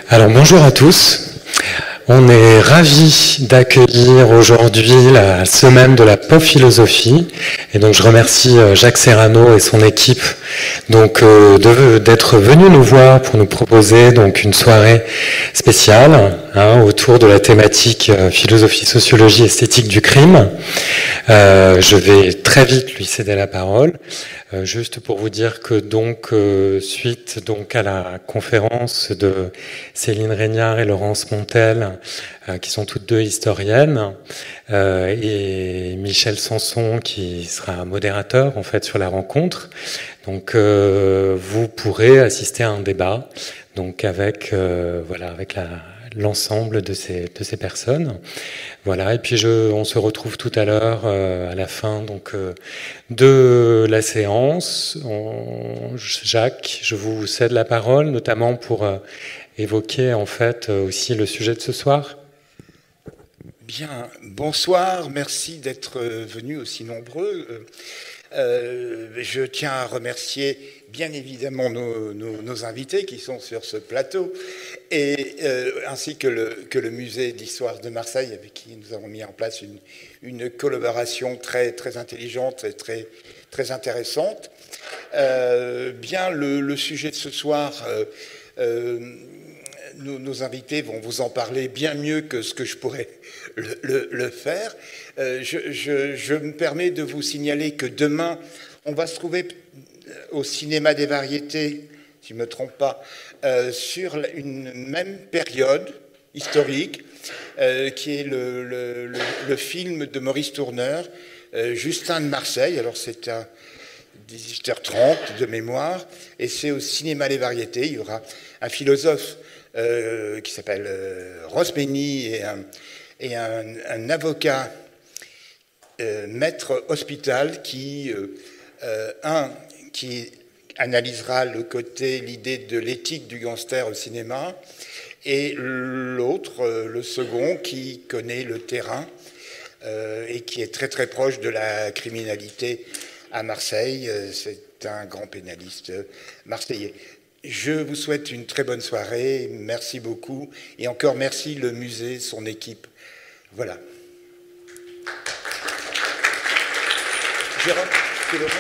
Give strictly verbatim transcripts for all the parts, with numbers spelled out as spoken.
Alors bonjour à tous. On est ravis d'accueillir aujourd'hui la semaine de la pop philosophie. Et donc je remercie Jacques Serrano et son équipe donc euh, d'être venus nous voir pour nous proposer donc une soirée spéciale hein, autour de la thématique euh, philosophie, sociologie, esthétique du crime. Euh, je vais très vite lui céder la parole. Euh, juste pour vous dire que donc euh, suite donc à la conférence de Céline Régnard et Laurence Montel, euh, qui sont toutes deux historiennes, euh, et Michel Sanson qui sera modérateur en fait sur la rencontre. Donc euh, vous pourrez assister à un débat donc avec euh, voilà avec la l'ensemble de ces de ces personnes. Voilà, et puis je, on se retrouve tout à l'heure euh, à la fin donc euh, de la séance. On, Jacques, je vous cède la parole, notamment pour euh, évoquer en fait euh, aussi le sujet de ce soir. Bien, bonsoir, merci d'être venus aussi nombreux. Euh, je tiens à remercier bien évidemment nos, nos, nos invités qui sont sur ce plateau, et euh, ainsi que le, que le musée d'histoire de Marseille, avec qui nous avons mis en place une, une collaboration très, très intelligente et très, très intéressante. Euh, bien, le, le sujet de ce soir, euh, euh, nos, nos invités vont vous en parler bien mieux que ce que je pourrais le, le, le faire. Euh, je, je, je me permets de vous signaler que demain, on va se trouver au Cinéma des Variétés, si je ne me trompe pas, euh, sur une même période historique, euh, qui est le, le, le, le film de Maurice Tourneur, euh, Justin de Marseille. Alors c'est à dix-huit heures trente de mémoire, et c'est au Cinéma des Variétés. Il y aura un philosophe euh, qui s'appelle euh, Rosmeny et un, et un, un avocat euh, maître hospital qui, euh, euh, un, qui analysera le côté, l'idée de l'éthique du gangster au cinéma, et l'autre, euh, le second, qui connaît le terrain euh, et qui est très très proche de la criminalité à Marseille. C'est un grand pénaliste marseillais. Je vous souhaite une très bonne soirée, merci beaucoup, et encore merci le musée, son équipe. Voilà. Jérôme, tu veux le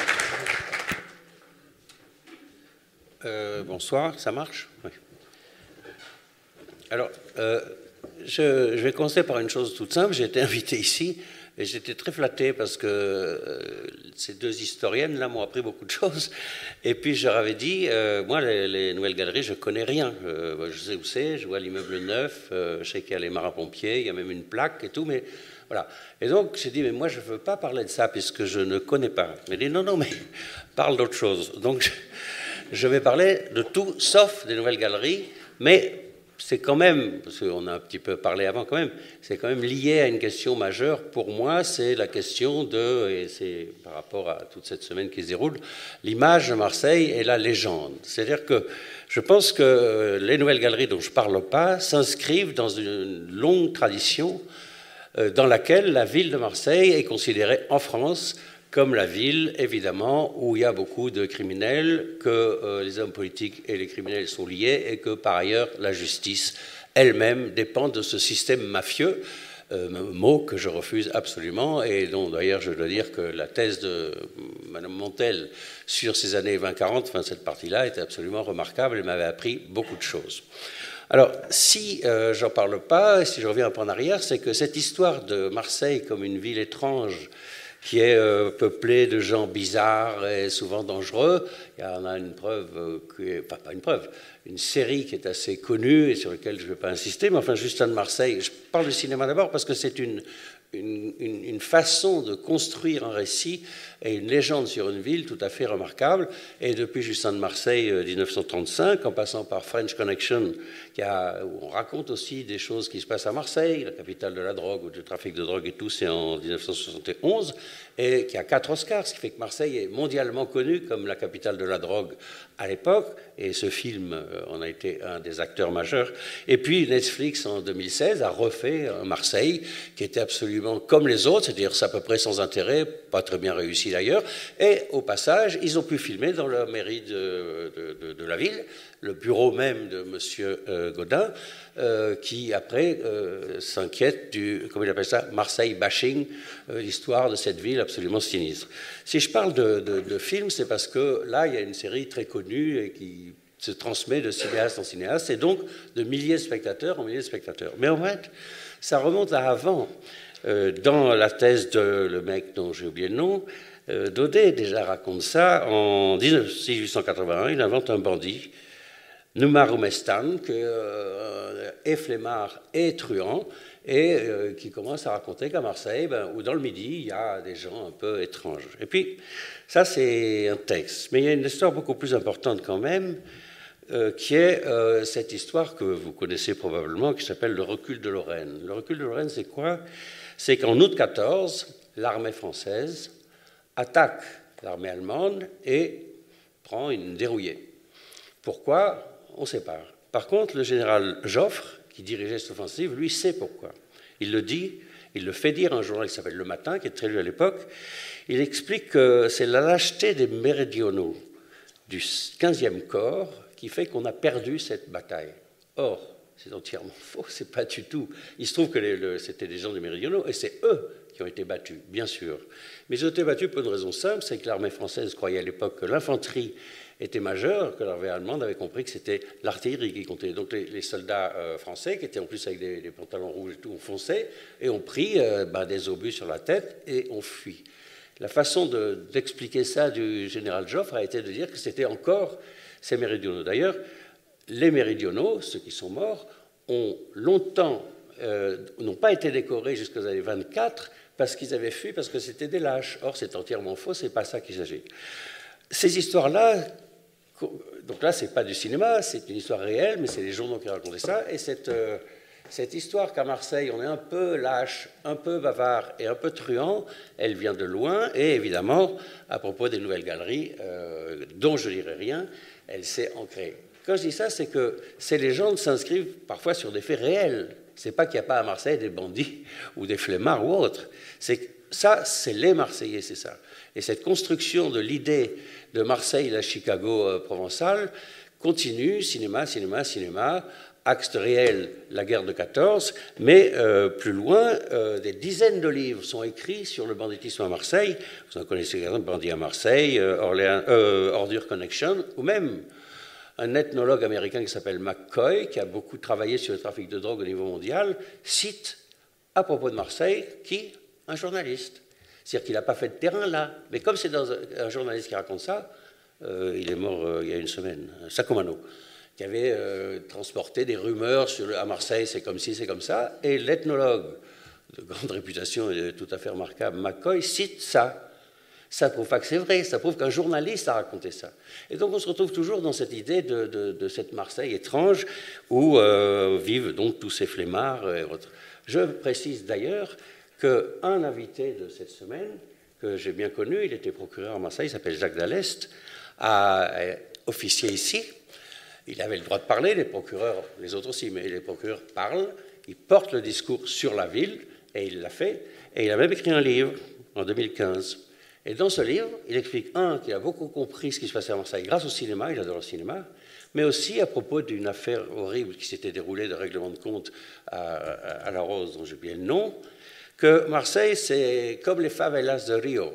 euh, Bonsoir, ça marche? Oui. Alors, euh, je, je vais commencer par une chose toute simple. J'ai été invité ici et j'étais très flatté parce que euh, ces deux historiennes là m'ont appris beaucoup de choses. Et puis je leur avais dit, euh, moi les, les nouvelles galeries, je connais rien. Euh, je sais où c'est, je vois l'immeuble neuf, euh, je sais qu'il y a les marins-pompiers, il y a même une plaque et tout, mais voilà. Et donc j'ai dit, mais moi je ne veux pas parler de ça puisque je ne connais pas. Il m'a dit, non, non, mais parle d'autre chose. Donc je, je vais parler de tout sauf des nouvelles galeries, mais c'est quand même, parce qu'on a un petit peu parlé avant quand même, c'est quand même lié à une question majeure pour moi, c'est la question de, et c'est par rapport à toute cette semaine qui se déroule, l'image de Marseille et la légende. C'est-à-dire que je pense que les nouvelles galeries dont je ne parle pas s'inscrivent dans une longue tradition dans laquelle la ville de Marseille est considérée en France comme la ville, évidemment, où il y a beaucoup de criminels, que euh, les hommes politiques et les criminels sont liés, et que, par ailleurs, la justice elle-même dépend de ce système mafieux, euh, mot que je refuse absolument, et dont, d'ailleurs, je dois dire que la thèse de Mme Montel sur ces années vingt quarante, enfin, cette partie-là, était absolument remarquable et m'avait appris beaucoup de choses. Alors, si euh, j'en parle pas, si je reviens un peu en arrière, c'est que cette histoire de Marseille comme une ville étrange, qui est euh, peuplé de gens bizarres et souvent dangereux. Il y en a une preuve, euh, qui est, enfin pas une preuve, une série qui est assez connue et sur laquelle je ne vais pas insister, mais enfin Justin de Marseille, je parle du cinéma d'abord parce que c'est une, une, une, une façon de construire un récit et une légende sur une ville tout à fait remarquable. Et depuis Justin de Marseille, euh, dix-neuf cent trente-cinq, en passant par French Connection, qui a, où on raconte aussi des choses qui se passent à Marseille, la capitale de la drogue ou du trafic de drogue et tout, c'est en dix-neuf cent soixante et onze. et qui a quatre Oscars, ce qui fait que Marseille est mondialement connue comme la capitale de la drogue à l'époque, et ce film en a été un des acteurs majeurs. Et puis Netflix, en deux mille seize, a refait un Marseille qui était absolument comme les autres, c'est-à-dire c'est à peu près sans intérêt, pas très bien réussi d'ailleurs, et au passage, ils ont pu filmer dans la mairie de, de, de, de la ville, le bureau même de M. Euh, Godin, euh, qui après euh, s'inquiète du, comment il appelle ça, Marseille bashing, euh, l'histoire de cette ville absolument sinistre. Si je parle de, de, de film, c'est parce que là, il y a une série très connue et qui se transmet de cinéaste en cinéaste, et donc de milliers de spectateurs en milliers de spectateurs. Mais en fait, ça remonte à avant. Euh, dans la thèse de le mec dont j'ai oublié le nom, euh, Daudet déjà raconte ça. En mille huit cent quatre-vingt-un, il invente un bandit, Noumar Oumestan, qui euh, est flemmard et truand, et euh, qui commence à raconter qu'à Marseille, ben, ou dans le Midi, il y a des gens un peu étranges. Et puis, ça, c'est un texte. Mais il y a une histoire beaucoup plus importante quand même, euh, qui est euh, cette histoire que vous connaissez probablement, qui s'appelle le recul de Lorraine. Le recul de Lorraine, c'est quoi? C'est qu'en août quatorze, l'armée française attaque l'armée allemande et prend une dérouillée. Pourquoi? On ne sait pas. Par contre, le général Joffre, qui dirigeait cette offensive, lui sait pourquoi. Il le dit, il le fait dire à un journal qui s'appelle Le Matin, qui est très lu à l'époque. Il explique que c'est la lâcheté des méridionaux du quinzième corps qui fait qu'on a perdu cette bataille. Or, c'est entièrement faux, c'est pas du tout. Il se trouve que les, le, c'était des gens des méridionaux, et c'est eux qui ont été battus, bien sûr. Mais ils ont été battus pour une raison simple, c'est que l'armée française croyait à l'époque que l'infanterie était majeure, que l'armée allemande avait compris que c'était l'artillerie qui comptait. Donc les, les soldats euh, français, qui étaient en plus avec des, des pantalons rouges et tout, ont foncé et ont pris euh, bah, des obus sur la tête et ont fui. La façon de, d'expliquer ça du général Joffre a été de dire que c'était encore ces méridionaux. D'ailleurs, les méridionaux, ceux qui sont morts, ont longtemps, euh, n'ont pas été décorés jusqu'aux années vingt-quatre parce qu'ils avaient fui, parce que c'était des lâches. Or, c'est entièrement faux, c'est pas ça qu'il s'agit. Ces histoires-là, donc là, c'est pas du cinéma, c'est une histoire réelle, mais c'est les journaux qui racontaient ça. Et cette, euh, cette histoire qu'à Marseille, on est un peu lâche, un peu bavard et un peu truand, elle vient de loin. Et évidemment, à propos des nouvelles galeries, euh, dont je ne dirai rien, elle s'est ancrée. Quand je dis ça, c'est que ces légendes s'inscrivent parfois sur des faits réels. C'est pas qu'il n'y a pas à Marseille des bandits ou des flemmards ou autres. C'est que ça, c'est les Marseillais, c'est ça. Et cette construction de l'idée de Marseille, la Chicago euh, provençale, continue, cinéma, cinéma, cinéma, axe réel, la guerre de quatorze, mais euh, plus loin, euh, des dizaines de livres sont écrits sur le banditisme à Marseille. Vous en connaissez, par exemple, Bandit à Marseille, euh, Orléans, euh, Ordure Connection, ou même un ethnologue américain qui s'appelle McCoy, qui a beaucoup travaillé sur le trafic de drogue au niveau mondial, cite à propos de Marseille qui? Un journaliste. C'est-à-dire qu'il n'a pas fait de terrain là. Mais comme c'est dans un, un journaliste qui raconte ça, euh, il est mort euh, il y a une semaine, Sacomano, qui avait euh, transporté des rumeurs sur le, à Marseille, c'est comme ci, c'est comme ça, et l'ethnologue de grande réputation et tout à fait remarquable, McCoy, cite ça. Ça ne prouve pas que c'est vrai, ça prouve qu'un journaliste a raconté ça. Et donc on se retrouve toujours dans cette idée de, de, de cette Marseille étrange où euh, vivent donc tous ces flemmards et autres. Je précise d'ailleurs qu'un invité de cette semaine, que j'ai bien connu, il était procureur à Marseille, il s'appelle Jacques Dallest, a officié ici. Il avait le droit de parler, les procureurs, les autres aussi, mais les procureurs parlent, ils portent le discours sur la ville, et il l'a fait, et il a même écrit un livre en deux mille quinze. Et dans ce livre, il explique, un, qu'il a beaucoup compris ce qui se passait à Marseille grâce au cinéma, il adore le cinéma, mais aussi à propos d'une affaire horrible qui s'était déroulée de règlement de compte à, à La Rose, dont j'ai oublié le nom, que Marseille, c'est comme les favelas de Rio.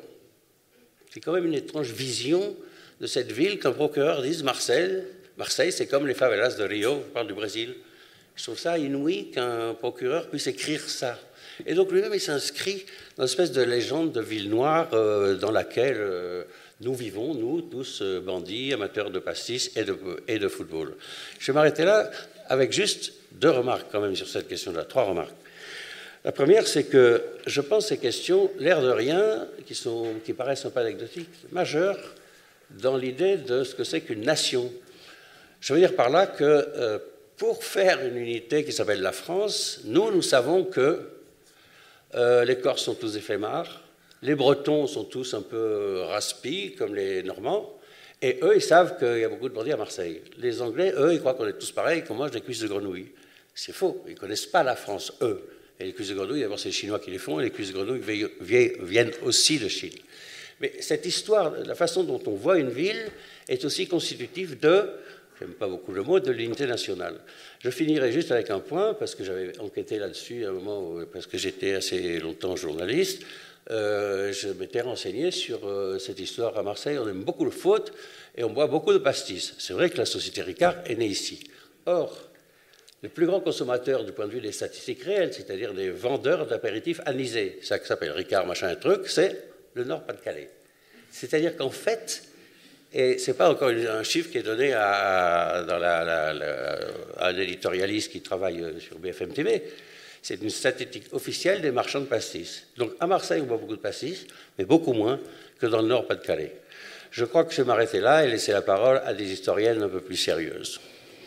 C'est quand même une étrange vision de cette ville qu'un procureur dise Marseille, Marseille, c'est comme les favelas de Rio, je parle du Brésil. Je trouve ça inouï qu'un procureur puisse écrire ça. Et donc lui-même, il s'inscrit dans une espèce de légende de ville noire euh, dans laquelle euh, nous vivons, nous, tous euh, bandits, amateurs de pastis et de, et de football. Je vais m'arrêter là avec juste deux remarques quand même sur cette question-là, trois remarques. La première, c'est que je pense ces questions, l'air de rien, qui, sont, qui paraissent un peu anecdotiques, majeures dans l'idée de ce que c'est qu'une nation. Je veux dire par là que euh, pour faire une unité qui s'appelle la France, nous, nous savons que euh, les Corses sont tous des flemmards, Les Bretons sont tous un peu raspi, comme les Normands, et eux, ils savent qu'il y a beaucoup de bandits à Marseille. Les Anglais, eux, ils croient qu'on est tous pareils, qu'on mange des cuisses de grenouille. C'est faux, ils ne connaissent pas la France, eux. Et les cuisses de grenouille, d'abord, c'est les Chinois qui les font, et les cuisses de grenouille viennent aussi de Chine. Mais cette histoire, la façon dont on voit une ville, est aussi constitutive de, j'aime pas beaucoup le mot, de l'unité nationale. Je finirai juste avec un point, parce que j'avais enquêté là-dessus à un moment, où, parce que j'étais assez longtemps journaliste. Euh, je m'étais renseigné sur euh, cette histoire à Marseille. On aime beaucoup le faute et on boit beaucoup de pastis. C'est vrai que la société Ricard est née ici. Or, le plus grand consommateur du point de vue des statistiques réelles, c'est-à-dire des vendeurs d'apéritifs anisés, ça qui s'appelle Ricard, machin, un truc, c'est le Nord-Pas-de-Calais. C'est-à-dire qu'en fait, et ce n'est pas encore un chiffre qui est donné à, dans la, la, la, à un éditorialiste qui travaille sur B F M T V, c'est une statistique officielle des marchands de pastis. Donc à Marseille, on boit beaucoup de pastis, mais beaucoup moins que dans le Nord-Pas-de-Calais. Je crois que je vais m'arrêter là et laisser la parole à des historiennes un peu plus sérieuses.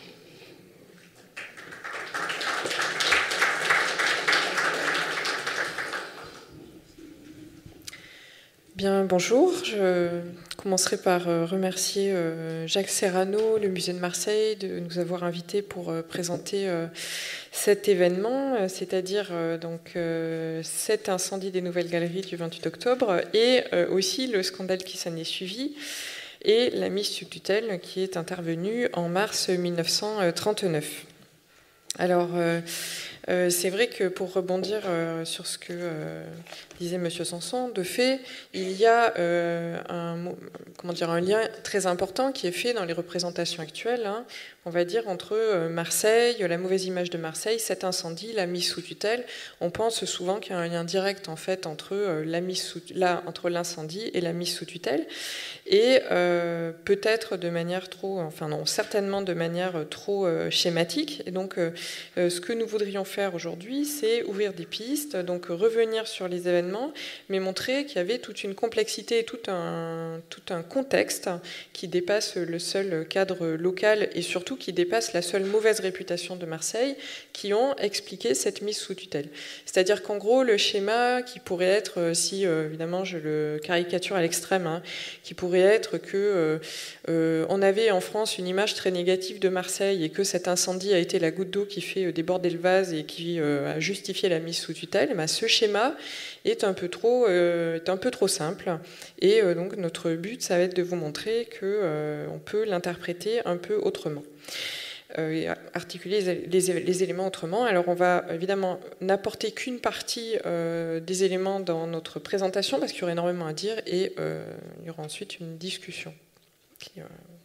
Bien, bonjour. Je commencerai par remercier Jacques Serrano, le Musée de Marseille, de nous avoir invités pour présenter cet événement, c'est-à-dire donc cet incendie des Nouvelles Galeries du vingt-huit octobre et aussi le scandale qui s'en est suivi et la mise sous tutelle qui est intervenue en mars mille neuf cent trente-neuf. Alors, euh, euh, c'est vrai que pour rebondir euh, sur ce que euh, disait M. Sanson, de fait, il y a euh, un, comment dire, un lien très important qui est fait dans les représentations actuelles, hein, on va dire, entre Marseille, la mauvaise image de Marseille, cet incendie, la mise sous tutelle. On pense souvent qu'il y a un lien direct en fait entre la mise sous, là, entre l'incendie et la mise sous tutelle, et euh, peut-être de manière trop, enfin non, certainement de manière trop euh, schématique. Et donc, euh, ce que nous voudrions faire aujourd'hui, c'est ouvrir des pistes, donc revenir sur les événements, mais montrer qu'il y avait toute une complexité, tout un, tout un contexte qui dépasse le seul cadre local et surtout qui dépasse la seule mauvaise réputation de Marseille, qui ont expliqué cette mise sous tutelle. C'est-à-dire qu'en gros, le schéma qui pourrait être, si euh, évidemment je le caricature à l'extrême, hein, qui pourrait être que euh, euh, on avait en France une image très négative de Marseille et que cet incendie a été la goutte d'eau qui fait déborder le vase et qui euh, a justifié la mise sous tutelle, ben, ce schéma est un peu trop, euh, est un peu trop simple. Et euh, donc notre but, ça va être de vous montrer qu'on euh, peut l'interpréter un peu autrement. Euh, et articuler les, les, les éléments autrement. Alors on va évidemment n'apporter qu'une partie euh, des éléments dans notre présentation parce qu'il y aura énormément à dire et euh, il y aura ensuite une discussion qui, euh,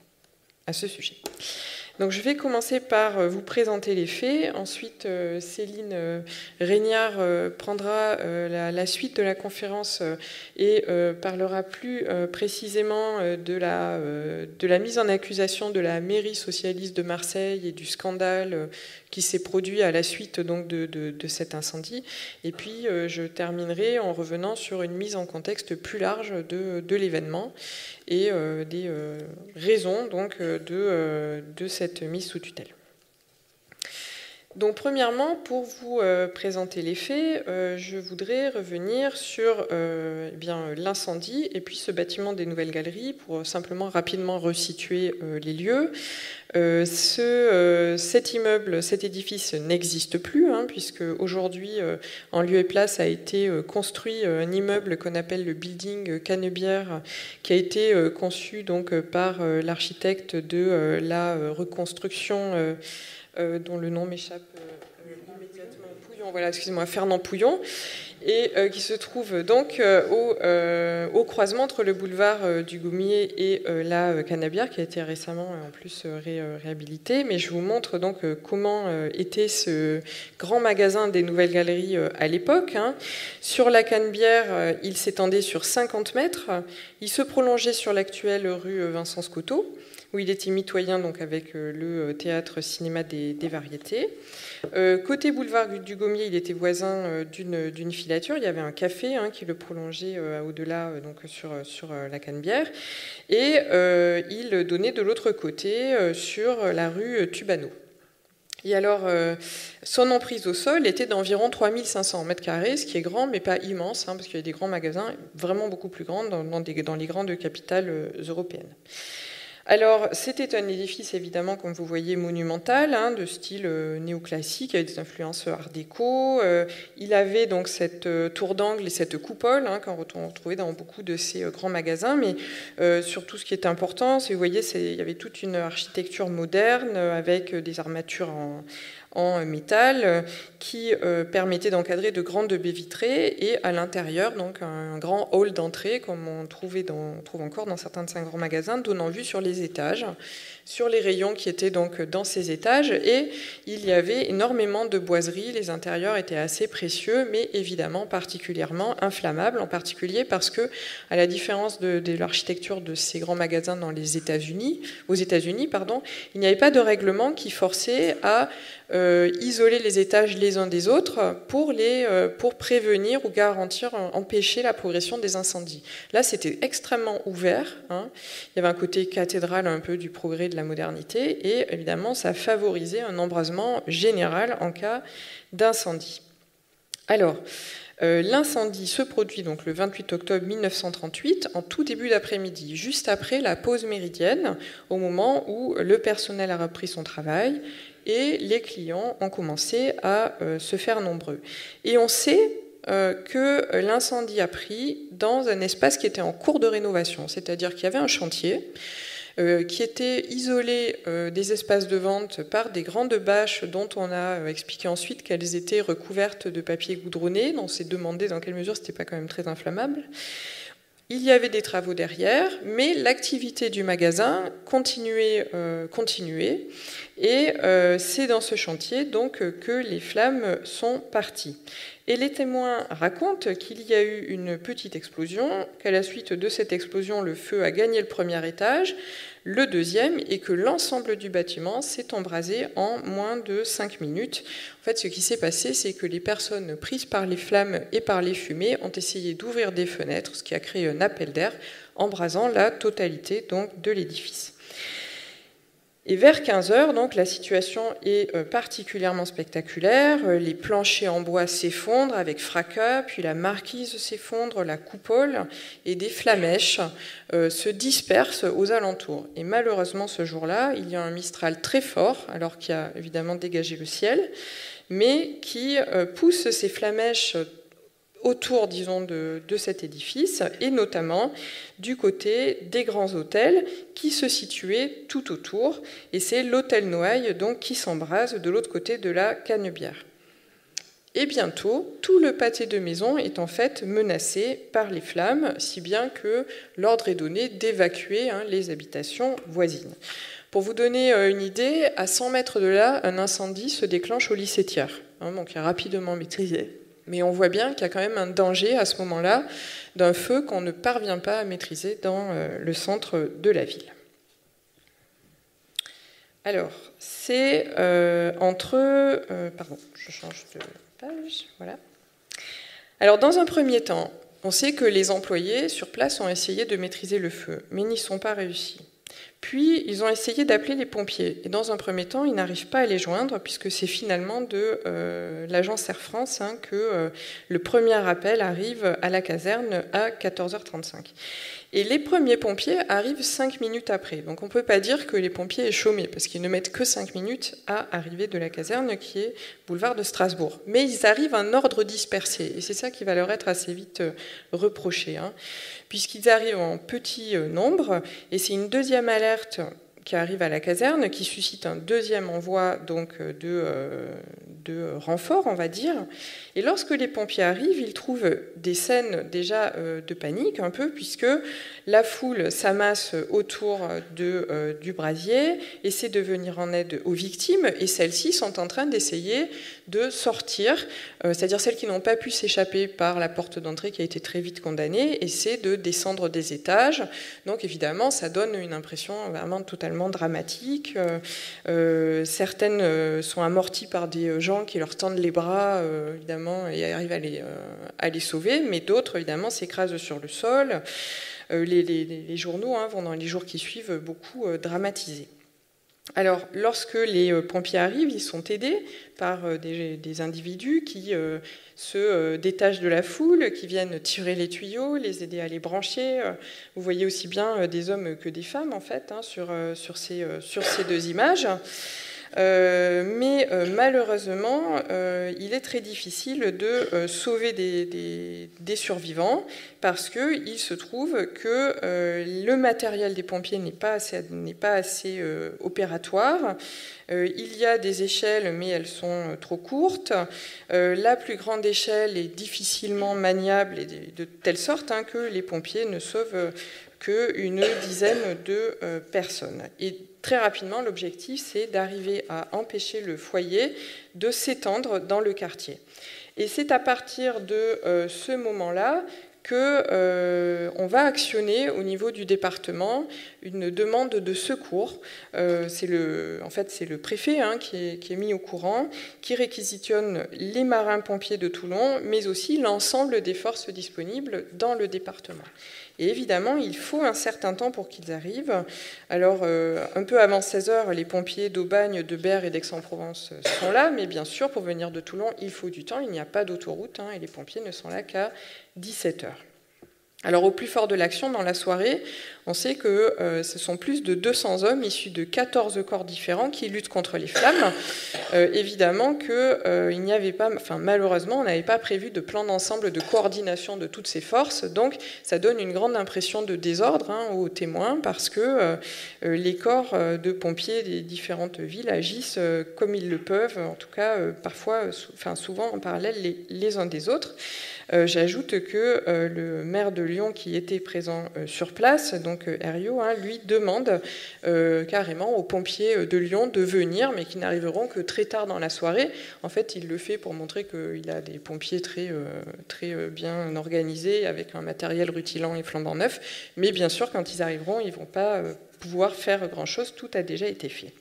à ce sujet. Donc je vais commencer par vous présenter les faits. Ensuite, euh, Céline euh, Régnard euh, prendra euh, la, la suite de la conférence euh, et euh, parlera plus euh, précisément euh, de, la, euh, de la mise en accusation de la mairie socialiste de Marseille et du scandale euh, qui s'est produit à la suite donc, de, de, de cet incendie. Et puis euh, je terminerai en revenant sur une mise en contexte plus large de, de l'événement et euh, des euh, raisons donc, de, euh, de cette mise sous tutelle. Donc, premièrement, pour vous euh, présenter les faits, euh, je voudrais revenir sur euh, eh bien, l'incendie et puis ce bâtiment des Nouvelles Galeries pour simplement rapidement resituer euh, les lieux. Euh, ce, euh, cet immeuble, cet édifice n'existe plus, hein, puisque aujourd'hui, euh, en lieu et place, a été euh, construit euh, un immeuble qu'on appelle le building Canebière, qui a été euh, conçu donc par euh, l'architecte de euh, la euh, reconstruction, euh, euh, dont le nom m'échappe euh, immédiatement. Pouillon, voilà, excusez-moi, Fernand Pouillon. Et euh, qui se trouve donc euh, au, euh, au croisement entre le boulevard euh, du Goumier et euh, la euh, Canebière, qui a été récemment euh, en plus euh, ré, euh, réhabilité. Mais je vous montre donc euh, comment euh, était ce grand magasin des Nouvelles Galeries euh, à l'époque. Hein. Sur la Canebière, euh, il s'étendait sur cinquante mètres. Il se prolongeait sur l'actuelle rue Vincent Scotto, où il était mitoyen donc, avec euh, le théâtre cinéma des, des variétés. Euh, côté boulevard du Gommier, il était voisin euh, d'une, d'une filature. Il y avait un café hein, qui le prolongeait euh, au-delà, euh, donc sur, sur euh, la Canebière. Et euh, il donnait de l'autre côté euh, sur la rue Tubano. Et alors, euh, son emprise au sol était d'environ trois mille cinq cents mètres carrés, ce qui est grand, mais pas immense, hein, parce qu'il y a des grands magasins vraiment beaucoup plus grands dans, dans, des, dans les grandes capitales euh, européennes. Alors, c'était un édifice, évidemment, comme vous voyez, monumental, hein, de style euh, néoclassique, avec des influences art déco. Euh, il avait donc cette euh, tour d'angle et cette coupole, hein, qu'on retrouvait dans beaucoup de ces euh, grands magasins. Mais euh, surtout, ce qui est important, c'est, vous voyez, il y avait toute une architecture moderne, euh, avec des armatures en... en métal qui euh, permettait d'encadrer de grandes baies vitrées et à l'intérieur donc un grand hall d'entrée comme on, trouvait dans, on trouve encore dans certains de ces grands magasins donnant vue sur les étages, sur les rayons qui étaient donc dans ces étages et il y avait énormément de boiseries, les intérieurs étaient assez précieux mais évidemment particulièrement inflammables, en particulier parce que à la différence de, de l'architecture de ces grands magasins dans les États-Unis, aux États-Unis pardon, il n'y avait pas de règlement qui forçait à Euh, isoler les étages les uns des autres pour, les, euh, pour prévenir ou garantir, empêcher la progression des incendies. Là, c'était extrêmement ouvert. Hein. Il y avait un côté cathédrale un peu du progrès de la modernité et évidemment, ça favorisait un embrasement général en cas d'incendie. Alors, euh, l'incendie se produit donc le vingt-huit octobre mille neuf cent trente-huit en tout début d'après-midi, juste après la pause méridienne, au moment où le personnel a repris son travail et les clients ont commencé à euh, se faire nombreux. Et on sait euh, que l'incendie a pris dans un espace qui était en cours de rénovation, c'est-à-dire qu'il y avait un chantier euh, qui était isolé euh, des espaces de vente par des grandes bâches dont on a euh, expliqué ensuite qu'elles étaient recouvertes de papier goudronné. On s'est demandé dans quelle mesure c'était pas quand même très inflammable. Il y avait des travaux derrière, mais l'activité du magasin continuait, euh, continuait et euh, c'est dans ce chantier donc que les flammes sont parties. Et les témoins racontent qu'il y a eu une petite explosion, qu'à la suite de cette explosion, le feu a gagné le premier étage, le deuxième, et que l'ensemble du bâtiment s'est embrasé en moins de cinq minutes. En fait, ce qui s'est passé, c'est que les personnes prises par les flammes et par les fumées ont essayé d'ouvrir des fenêtres, ce qui a créé un appel d'air, embrasant la totalité donc, de l'édifice. Et vers quinze heures, donc, la situation est particulièrement spectaculaire. Les planchers en bois s'effondrent avec fracas, puis la marquise s'effondre, la coupole, et des flamèches euh, se dispersent aux alentours. Et malheureusement, ce jour-là, il y a un mistral très fort, alors qu'il a évidemment dégagé le ciel, mais qui euh, pousse ces flamèches autour, disons, de, de cet édifice, et notamment du côté des grands hôtels qui se situaient tout autour. Et c'est l'hôtel Noailles donc, qui s'embrase de l'autre côté de la Canebière. Et bientôt, tout le pâté de maison est en fait menacé par les flammes, si bien que l'ordre est donné d'évacuer hein, les habitations voisines. Pour vous donner une idée, à cent mètres de là, un incendie se déclenche au lycée Thiers, hein, donc il est rapidement maîtrisé. Mais on voit bien qu'il y a quand même un danger à ce moment-là d'un feu qu'on ne parvient pas à maîtriser dans le centre de la ville. Alors, c'est euh, entre... Euh, pardon, je change de page. Voilà. Alors, dans un premier temps, on sait que les employés sur place ont essayé de maîtriser le feu, mais n'y sont pas réussis. Puis, ils ont essayé d'appeler les pompiers. Et dans un premier temps, ils n'arrivent pas à les joindre, puisque c'est finalement de euh, l'agence Air France hein, que euh, le premier appel arrive à la caserne à quatorze heures trente-cinq. Et les premiers pompiers arrivent cinq minutes après. Donc on ne peut pas dire que les pompiers aient chômé, parce qu'ils ne mettent que cinq minutes à arriver de la caserne, qui est boulevard de Strasbourg. Mais ils arrivent en ordre dispersé, et c'est ça qui va leur être assez vite reproché, hein, puisqu'ils arrivent en petit nombre, et c'est une deuxième alerte qui arrive à la caserne, qui suscite un deuxième envoi donc, de, euh, de renfort, on va dire. Et lorsque les pompiers arrivent, ils trouvent des scènes déjà euh, de panique, un peu, puisque la foule s'amasse autour de, euh, du brasier, essaie de venir en aide aux victimes, et celles-ci sont en train d'essayer de sortir, euh, c'est-à-dire celles qui n'ont pas pu s'échapper par la porte d'entrée qui a été très vite condamnée, essaient de descendre des étages. Donc évidemment, ça donne une impression vraiment totalement dramatique. Euh, euh, certaines euh, sont amorties par des gens qui leur tendent les bras, euh, évidemment, et arrivent à les, euh, à les sauver, mais d'autres, évidemment, s'écrasent sur le sol. Euh, les, les, les journaux hein, vont, dans les jours qui suivent, beaucoup euh, dramatiser. Alors, lorsque les pompiers arrivent, ils sont aidés par des, des individus qui euh, se détachent de la foule, qui viennent tirer les tuyaux, les aider à les brancher. Vous voyez aussi bien des hommes que des femmes, en fait, hein, sur, sur, ces, sur ces deux images. Euh, mais euh, malheureusement, euh, il est très difficile de euh, sauver des, des, des survivants parce qu'il se trouve que euh, le matériel des pompiers n'est pas assez, n'est pas assez euh, opératoire. Euh, il y a des échelles, mais elles sont trop courtes. Euh, la plus grande échelle est difficilement maniable et de, de telle sorte hein, que les pompiers ne sauvent qu'une dizaine de euh, personnes. Et très rapidement, l'objectif, c'est d'arriver à empêcher le foyer de s'étendre dans le quartier. Et c'est à partir de euh, ce moment-là qu'on euh, va actionner au niveau du département une demande de secours. Euh, c'est le, en fait, c'est le préfet hein, qui, est, qui est mis au courant, qui réquisitionne les marins-pompiers de Toulon, mais aussi l'ensemble des forces disponibles dans le département. Et évidemment, il faut un certain temps pour qu'ils arrivent. Alors, euh, un peu avant seize heures, les pompiers d'Aubagne, de Berre et d'Aix-en-Provence sont là, mais bien sûr, pour venir de Toulon, il faut du temps. Il n'y a pas d'autoroute hein, et les pompiers ne sont là qu'à dix-sept heures. Alors, au plus fort de l'action, dans la soirée, on sait que euh, ce sont plus de deux cents hommes issus de quatorze corps différents qui luttent contre les flammes. Euh, évidemment qu'il euh, n'y avait pas, enfin malheureusement, on n'avait pas prévu de plan d'ensemble de coordination de toutes ces forces, donc ça donne une grande impression de désordre hein, aux témoins parce que euh, les corps de pompiers des différentes villes agissent euh, comme ils le peuvent, en tout cas euh, parfois, enfin souvent en parallèle les, les uns des autres. Euh, J'ajoute que euh, le maire de Lyon qui était présent euh, sur place, donc euh, Herriot, hein, lui demande euh, carrément aux pompiers de Lyon de venir, mais qui n'arriveront que très tard dans la soirée. En fait, il le fait pour montrer qu'il a des pompiers très, euh, très bien organisés, avec un matériel rutilant et flambant neuf. Mais bien sûr, quand ils arriveront, ils ne vont pas euh, pouvoir faire grand-chose. Tout a déjà été fait.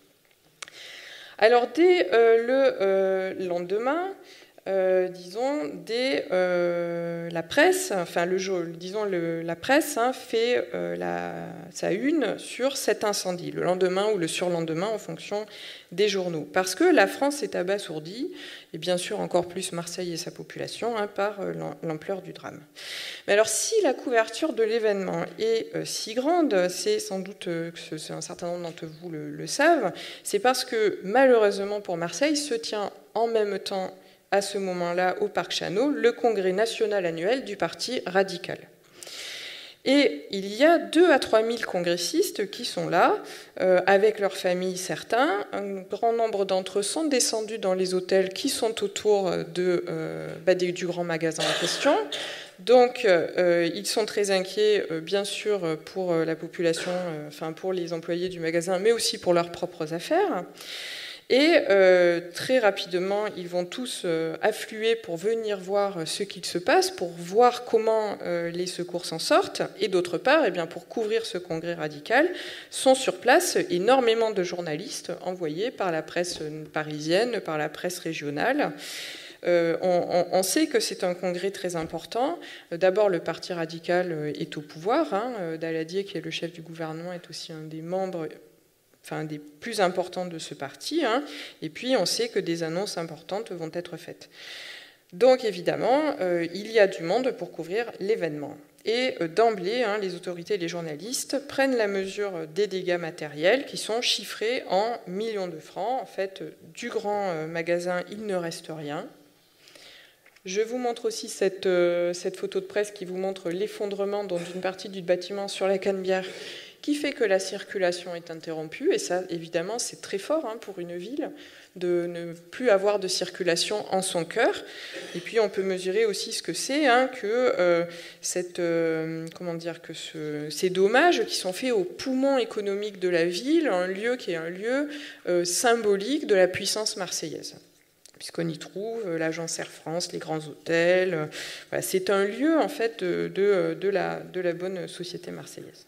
Alors, dès euh, le euh, lendemain... Euh, disons, dès euh, la presse, enfin, le, disons, le, la presse hein, fait euh, la, sa une sur cet incendie, le lendemain ou le surlendemain, en fonction des journaux. Parce que la France est abasourdie, et bien sûr encore plus Marseille et sa population, hein, par l'ampleur du drame. Mais alors, si la couverture de l'événement est euh, si grande, c'est sans doute euh, que un certain nombre d'entre vous le, le savent, c'est parce que, malheureusement pour Marseille, se tient en même temps à ce moment-là, au Parc Chanot, le congrès national annuel du Parti radical. Et il y a deux à trois mille congressistes qui sont là, euh, avec leurs familles certains. Un grand nombre d'entre eux sont descendus dans les hôtels qui sont autour de, euh, bah, du grand magasin en question. Donc, euh, ils sont très inquiets, euh, bien sûr, pour la population, euh, enfin pour les employés du magasin, mais aussi pour leurs propres affaires. Et euh, très rapidement, ils vont tous euh, affluer pour venir voir ce qu'il se passe, pour voir comment euh, les secours s'en sortent. Et d'autre part, eh bien, pour couvrir ce congrès radical, sont sur place énormément de journalistes envoyés par la presse parisienne, par la presse régionale. Euh, on, on sait que c'est un congrès très important. D'abord, le Parti radical est au pouvoir. Hein. Daladier, qui est le chef du gouvernement, est aussi un des membres... enfin des plus importantes de ce parti, hein, et puis on sait que des annonces importantes vont être faites. Donc évidemment, euh, il y a du monde pour couvrir l'événement. Et euh, d'emblée, hein, les autorités et les journalistes prennent la mesure des dégâts matériels qui sont chiffrés en millions de francs. En fait, du grand euh, magasin, il ne reste rien. Je vous montre aussi cette, euh, cette photo de presse qui vous montre l'effondrement d'une partie du bâtiment sur la Canebière, qui fait que la circulation est interrompue. Et ça, évidemment, c'est très fort hein, pour une ville de ne plus avoir de circulation en son cœur. Et puis, on peut mesurer aussi ce que c'est hein, que, euh, cette, euh, comment dire, que ce, ces dommages qui sont faits au poumon économique de la ville, un lieu qui est un lieu euh, symbolique de la puissance marseillaise. Puisqu'on y trouve l'agence Air France, les grands hôtels. Voilà, c'est un lieu, en fait, de, de, de, la, de la bonne société marseillaise.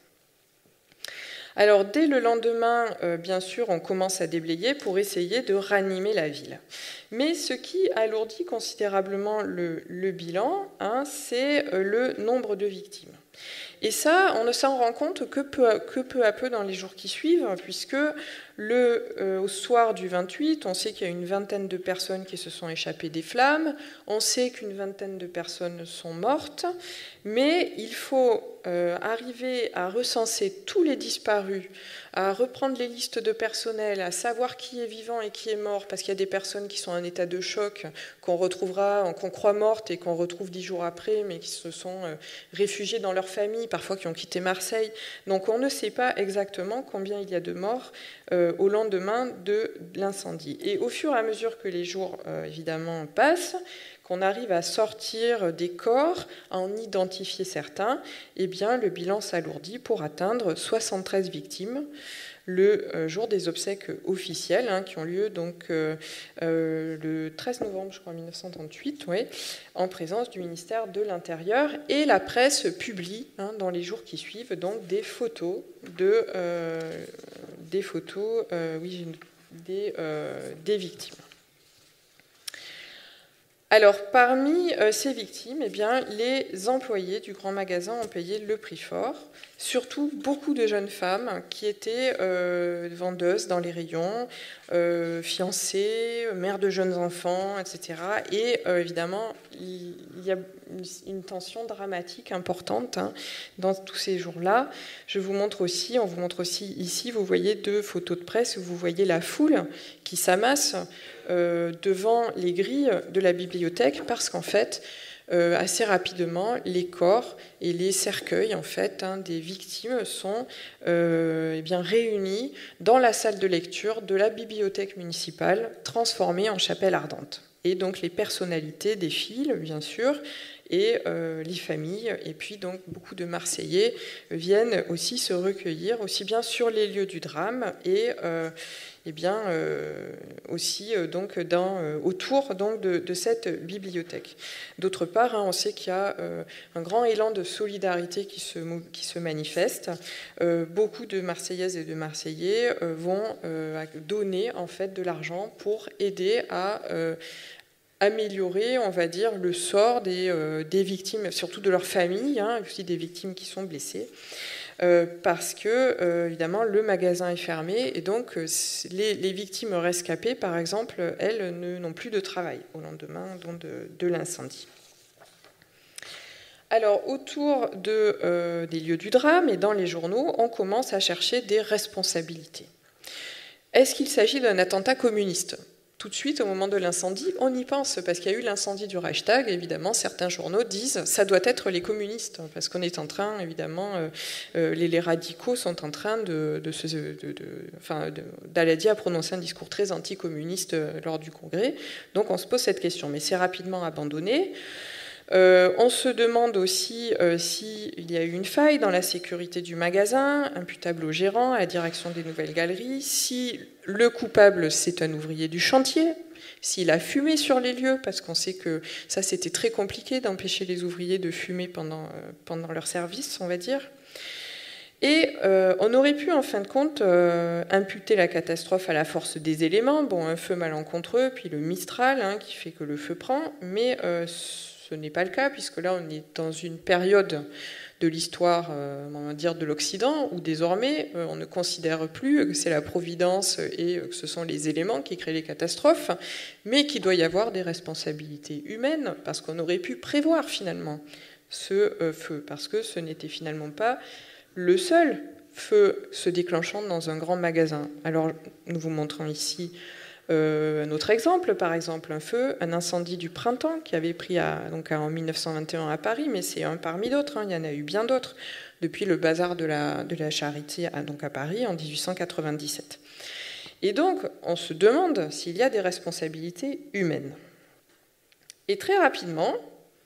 Alors, dès le lendemain, euh, bien sûr, on commence à déblayer pour essayer de ranimer la ville. Mais ce qui alourdit considérablement le, le bilan, hein, c'est le nombre de victimes. Et ça, on ne s'en rend compte que peu, à, que peu à peu dans les jours qui suivent, puisque le, euh, au soir du vingt-huit, on sait qu'il y a une vingtaine de personnes qui se sont échappées des flammes, on sait qu'une vingtaine de personnes sont mortes, mais il faut euh, arriver à recenser tous les disparus, à reprendre les listes de personnel, à savoir qui est vivant et qui est mort, parce qu'il y a des personnes qui sont en état de choc, qu'on retrouvera, qu'on croit mortes et qu'on retrouve dix jours après, mais qui se sont euh, réfugiées dans leur famille, parfois qui ont quitté Marseille. Donc on ne sait pas exactement combien il y a de morts euh, au lendemain de l'incendie. Et au fur et à mesure que les jours, euh, évidemment, passent, qu'on arrive à sortir des corps, à en identifier certains, eh bien, le bilan s'alourdit pour atteindre soixante-treize victimes le euh, jour des obsèques officielles, hein, qui ont lieu donc euh, euh, le treize novembre, je crois, mille neuf cent trente-huit, ouais, en présence du ministère de l'Intérieur. Et la presse publie, hein, dans les jours qui suivent, donc des photos de, euh, des photos, euh, oui, des, euh, des victimes. Alors, parmi euh, ces victimes, eh bien, les employés du grand magasin ont payé le prix fort, surtout beaucoup de jeunes femmes qui étaient euh, vendeuses dans les rayons, euh, fiancées, mères de jeunes enfants, et cetera. Et euh, évidemment, il y a une tension dramatique importante, hein, dans tous ces jours-là. Je vous montre aussi, on vous montre aussi ici, vous voyez deux photos de presse où vous voyez la foule qui s'amasse Euh, devant les grilles de la bibliothèque, parce qu'en fait, euh, assez rapidement, les corps et les cercueils en fait, hein, des victimes sont euh, eh bien, réunis dans la salle de lecture de la bibliothèque municipale, transformée en chapelle ardente. Et donc les personnalités défilent, bien sûr, et euh, les familles, et puis donc beaucoup de Marseillais viennent aussi se recueillir, aussi bien sur les lieux du drame, et euh, eh bien, euh, aussi euh, donc dans, euh, autour donc, de, de cette bibliothèque. D'autre part, hein, on sait qu'il y a euh, un grand élan de solidarité qui se, qui se manifeste. Euh, beaucoup de Marseillaises et de Marseillais euh, vont euh, donner en fait, de l'argent pour aider à euh, améliorer, on va dire, le sort des, euh, des victimes, surtout de leurs familles, hein, aussi des victimes qui sont blessées. Euh, parce que, euh, évidemment, le magasin est fermé et donc euh, les, les victimes rescapées, par exemple, elles ne, n'ont plus de travail au lendemain donc, de, de l'incendie. Alors, autour de, euh, des lieux du drame et dans les journaux, on commence à chercher des responsabilités. Est-ce qu'il s'agit d'un attentat communiste ? Tout de suite, au moment de l'incendie, on y pense, parce qu'il y a eu l'incendie du Reichstag, évidemment, certains journaux disent « ça doit être les communistes », parce qu'on est en train, évidemment, euh, les, les radicaux sont en train de, de, de, de, enfin, de, d'Aladi a prononcé un discours très anticommuniste lors du congrès, donc on se pose cette question, mais c'est rapidement abandonné. Euh, on se demande aussi euh, s'il y a eu une faille dans la sécurité du magasin, imputable au gérant, à la direction des Nouvelles Galeries, si le coupable c'est un ouvrier du chantier, s'il a fumé sur les lieux, parce qu'on sait que ça c'était très compliqué d'empêcher les ouvriers de fumer pendant, euh, pendant leur service, on va dire. Et euh, on aurait pu, en fin de compte, euh, imputer la catastrophe à la force des éléments, bon, un feu malencontreux, puis le Mistral, hein, qui fait que le feu prend, mais euh, ce n'est pas le cas, puisque là, on est dans une période de l'histoire, euh, on va dire, de l'Occident, où désormais, euh, on ne considère plus que c'est la providence et que ce sont les éléments qui créent les catastrophes, mais qu'il doit y avoir des responsabilités humaines, parce qu'on aurait pu prévoir, finalement, ce euh, feu, parce que ce n'était finalement pas le seul feu se déclenchant dans un grand magasin. Alors, nous vous montrons ici Euh, un autre exemple, par exemple un feu, un incendie du printemps qui avait pris à, donc en mille neuf cent vingt et un à Paris, mais c'est un parmi d'autres, hein, il y en a eu bien d'autres, depuis le bazar de la, de la Charité à, donc à Paris en dix-huit cent quatre-vingt-dix-sept. Et donc, on se demande s'il y a des responsabilités humaines. Et très rapidement,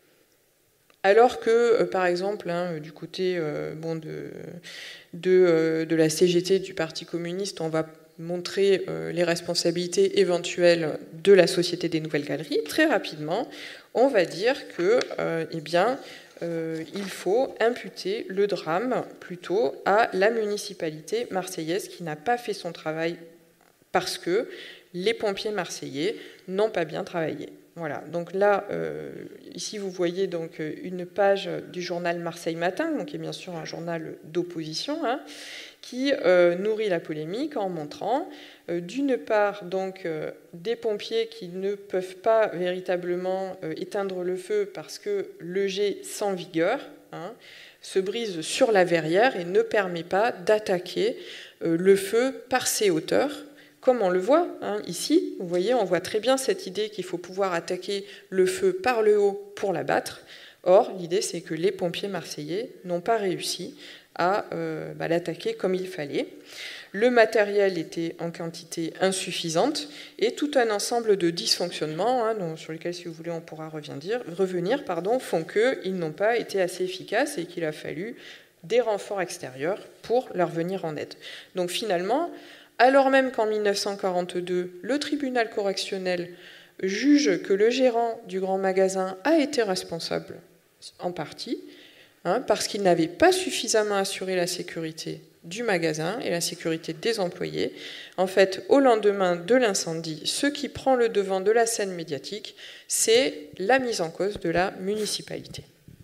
alors que, euh, par exemple, hein, du côté euh, bon, de, de, euh, de la C G T, du Parti communiste, on va montrer euh, les responsabilités éventuelles de la Société des Nouvelles Galeries, très rapidement, on va dire que, euh, eh bien, euh, il faut imputer le drame plutôt à la municipalité marseillaise qui n'a pas fait son travail parce que les pompiers marseillais n'ont pas bien travaillé. Voilà, donc là, euh, ici vous voyez donc une page du journal Marseille Matin, donc qui est bien sûr un journal d'opposition, hein, qui euh, nourrit la polémique en montrant euh, d'une part donc euh, des pompiers qui ne peuvent pas véritablement euh, éteindre le feu parce que le jet sans vigueur hein, se brise sur la verrière et ne permet pas d'attaquer euh, le feu par ses hauteurs. Comme on le voit hein, ici, vous voyez, on voit très bien cette idée qu'il faut pouvoir attaquer le feu par le haut pour l'abattre. Or, l'idée, c'est que les pompiers marseillais n'ont pas réussi à euh, bah, l'attaquer comme il fallait. Le matériel était en quantité insuffisante et tout un ensemble de dysfonctionnements, hein, dont, sur lesquels, si vous voulez, on pourra revenir, revenir pardon, font qu'ils n'ont pas été assez efficaces et qu'il a fallu des renforts extérieurs pour leur venir en aide. Donc finalement, alors même qu'en mille neuf cent quarante-deux, le tribunal correctionnel juge que le gérant du grand magasin a été responsable en partie, hein, parce qu'il n'avait pas suffisamment assuré la sécurité du magasin et la sécurité des employés. En fait, au lendemain de l'incendie, ce qui prend le devant de la scène médiatique, c'est la mise en cause de la municipalité.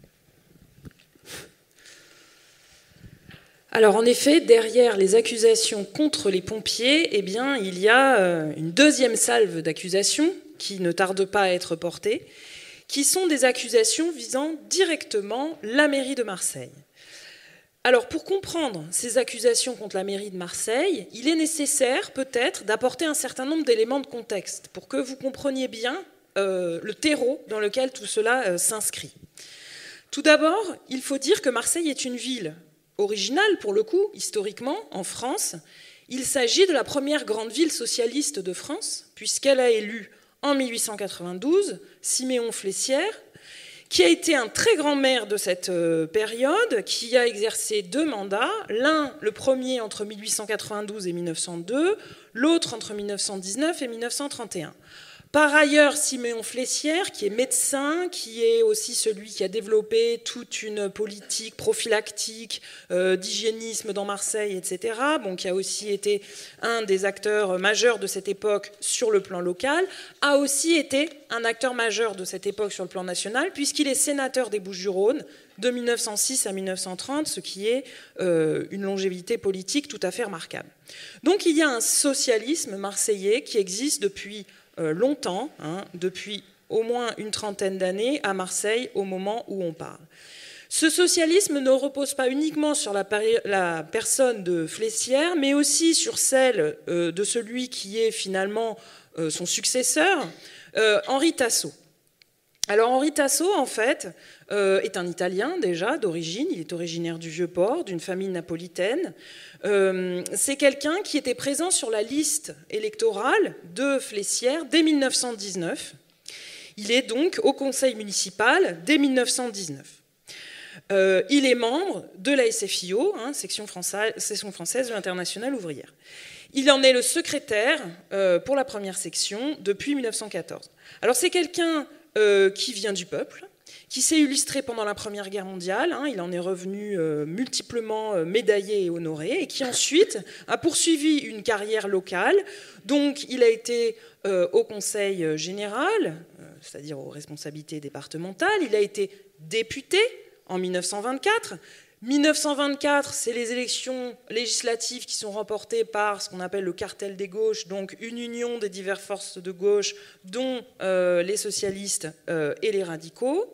Alors en effet, derrière les accusations contre les pompiers, eh bien, il y a une deuxième salve d'accusations qui ne tarde pas à être portées, qui sont des accusations visant directement la mairie de Marseille. Alors pour comprendre ces accusations contre la mairie de Marseille, il est nécessaire peut-être d'apporter un certain nombre d'éléments de contexte pour que vous compreniez bien euh, le terreau dans lequel tout cela euh, s'inscrit. Tout d'abord, il faut dire que Marseille est une ville originale, pour le coup, historiquement, en France. Il s'agit de la première grande ville socialiste de France, puisqu'elle a élu en mille huit cent quatre-vingt-douze Siméon Flessière, qui a été un très grand maire de cette période, qui a exercé deux mandats, l'un, le premier entre mille huit cent quatre-vingt-douze et mille neuf cent deux, l'autre entre mille neuf cent dix-neuf et mille neuf cent trente et un. Par ailleurs, Siméon Flessière, qui est médecin, qui est aussi celui qui a développé toute une politique prophylactique euh, d'hygiénisme dans Marseille, et cetera, bon, qui a aussi été un des acteurs majeurs de cette époque sur le plan local, a aussi été un acteur majeur de cette époque sur le plan national, puisqu'il est sénateur des Bouches-du-Rhône de mille neuf cent six à mille neuf cent trente, ce qui est euh, une longévité politique tout à fait remarquable. Donc il y a un socialisme marseillais qui existe depuis Euh, longtemps, hein, depuis au moins une trentaine d'années à Marseille au moment où on parle. Ce socialisme ne repose pas uniquement sur la, la personne de Flessière, mais aussi sur celle euh, de celui qui est finalement euh, son successeur, euh, Henri Tasso. Alors Henri Tasso, en fait, euh, est un Italien déjà d'origine, il est originaire du Vieux-Port, d'une famille napolitaine. Euh, c'est quelqu'un qui était présent sur la liste électorale de Flessière dès mille neuf cent dix-neuf. Il est donc au conseil municipal dès mille neuf cent dix-neuf. Euh, il est membre de la S F I O, hein, section, française, section française de l'Internationale ouvrière. Il en est le secrétaire euh, pour la première section depuis mille neuf cent quatorze. Alors c'est quelqu'un euh, qui vient du peuple, qui s'est illustré pendant la Première Guerre mondiale, hein, il en est revenu euh, multiplement euh, médaillé et honoré, et qui ensuite a poursuivi une carrière locale. Donc il a été euh, au Conseil général, euh, c'est-à-dire aux responsabilités départementales, il a été député en mille neuf cent vingt-quatre. mille neuf cent vingt-quatre, c'est les élections législatives qui sont remportées par ce qu'on appelle le cartel des gauches, donc une union des diverses forces de gauche, dont euh, les socialistes euh, et les radicaux.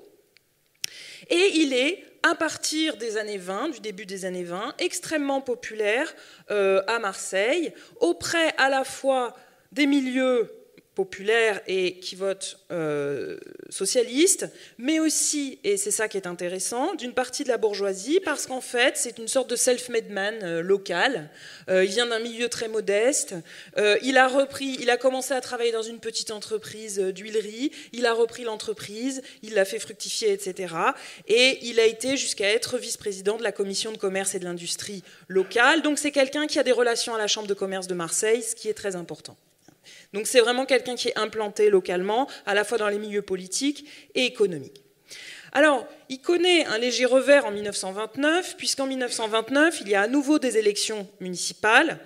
Et il est, à partir des années vingt, du début des années vingt, extrêmement populaire euh, à Marseille, auprès à la fois des milieux populaires et qui votent euh, socialistes, mais aussi, et c'est ça qui est intéressant, d'une partie de la bourgeoisie, parce qu'en fait, c'est une sorte de self-made man euh, local. Euh, il vient d'un milieu très modeste. Euh, il a repris, il a commencé à travailler dans une petite entreprise euh, d'huilerie. Il a repris l'entreprise, il l'a fait fructifier, et cetera. Et il a été jusqu'à être vice-président de la commission de commerce et de l'industrie locale. Donc c'est quelqu'un qui a des relations à la Chambre de commerce de Marseille, ce qui est très important. Donc c'est vraiment quelqu'un qui est implanté localement, à la fois dans les milieux politiques et économiques. Alors, il connaît un léger revers en mille neuf cent vingt-neuf, puisqu'en mille neuf cent vingt-neuf, il y a à nouveau des élections municipales,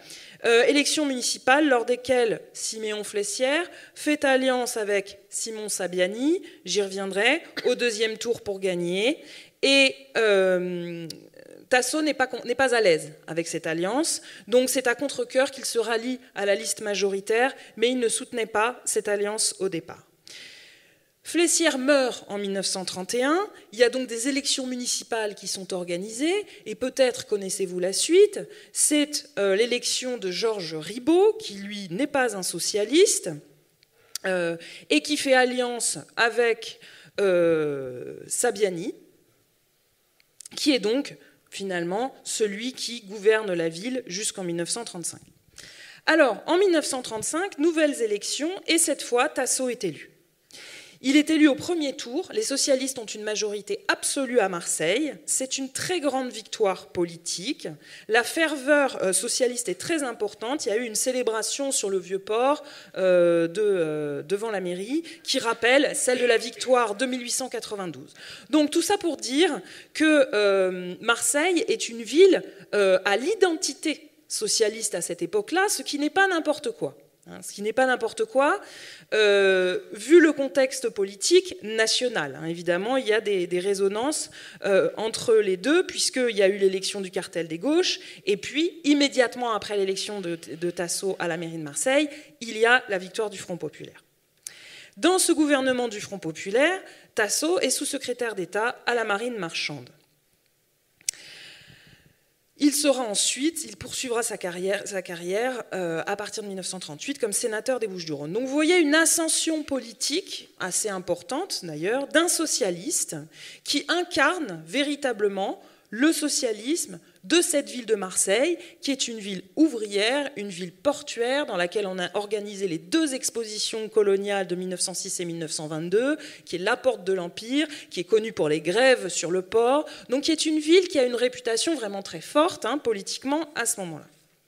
Euh, élections municipales lors desquelles Siméon Flessière fait alliance avec Simon Sabiani, j'y reviendrai, au deuxième tour pour gagner. Et euh, Tasso n'est pas, n'est pas à l'aise avec cette alliance, donc c'est à contre-cœur qu'il se rallie à la liste majoritaire, mais il ne soutenait pas cette alliance au départ. Flessière meurt en mille neuf cent trente et un, il y a donc des élections municipales qui sont organisées, et peut-être connaissez-vous la suite, c'est euh, l'élection de Georges Ribaut, qui lui n'est pas un socialiste, euh, et qui fait alliance avec euh, Sabiani, qui est donc finalement celui qui gouverne la ville jusqu'en mille neuf cent trente-cinq. Alors, en mille neuf cent trente-cinq, nouvelles élections, et cette fois, Tasso est élu. Il est élu au premier tour, les socialistes ont une majorité absolue à Marseille, c'est une très grande victoire politique, la ferveur socialiste est très importante, il y a eu une célébration sur le Vieux-Port euh, de, euh, devant la mairie qui rappelle celle de la victoire de mille huit cent quatre-vingt-douze. Donc tout ça pour dire que euh, Marseille est une ville euh, à l'identité socialiste à cette époque-là, ce qui n'est pas n'importe quoi. Hein, ce qui n'est pas n'importe quoi, euh, vu le contexte politique national. Hein, évidemment, il y a des, des résonances euh, entre les deux, puisqu'il y a eu l'élection du cartel des gauches, et puis, immédiatement après l'élection de, de Tasso à la mairie de Marseille, il y a la victoire du Front populaire. Dans ce gouvernement du Front populaire, Tasso est sous-secrétaire d'État à la marine marchande. Il sera ensuite, il poursuivra sa carrière, sa carrière euh, à partir de mille neuf cent trente-huit comme sénateur des Bouches-du-Rhône. Donc vous voyez une ascension politique assez importante d'ailleurs d'un socialiste qui incarne véritablement le socialisme de cette ville de Marseille, qui est une ville ouvrière, une ville portuaire, dans laquelle on a organisé les deux expositions coloniales de mille neuf cent six et mille neuf cent vingt-deux, qui est la porte de l'Empire, qui est connue pour les grèves sur le port, donc qui est une ville qui a une réputation vraiment très forte, hein, politiquement, à ce moment-là.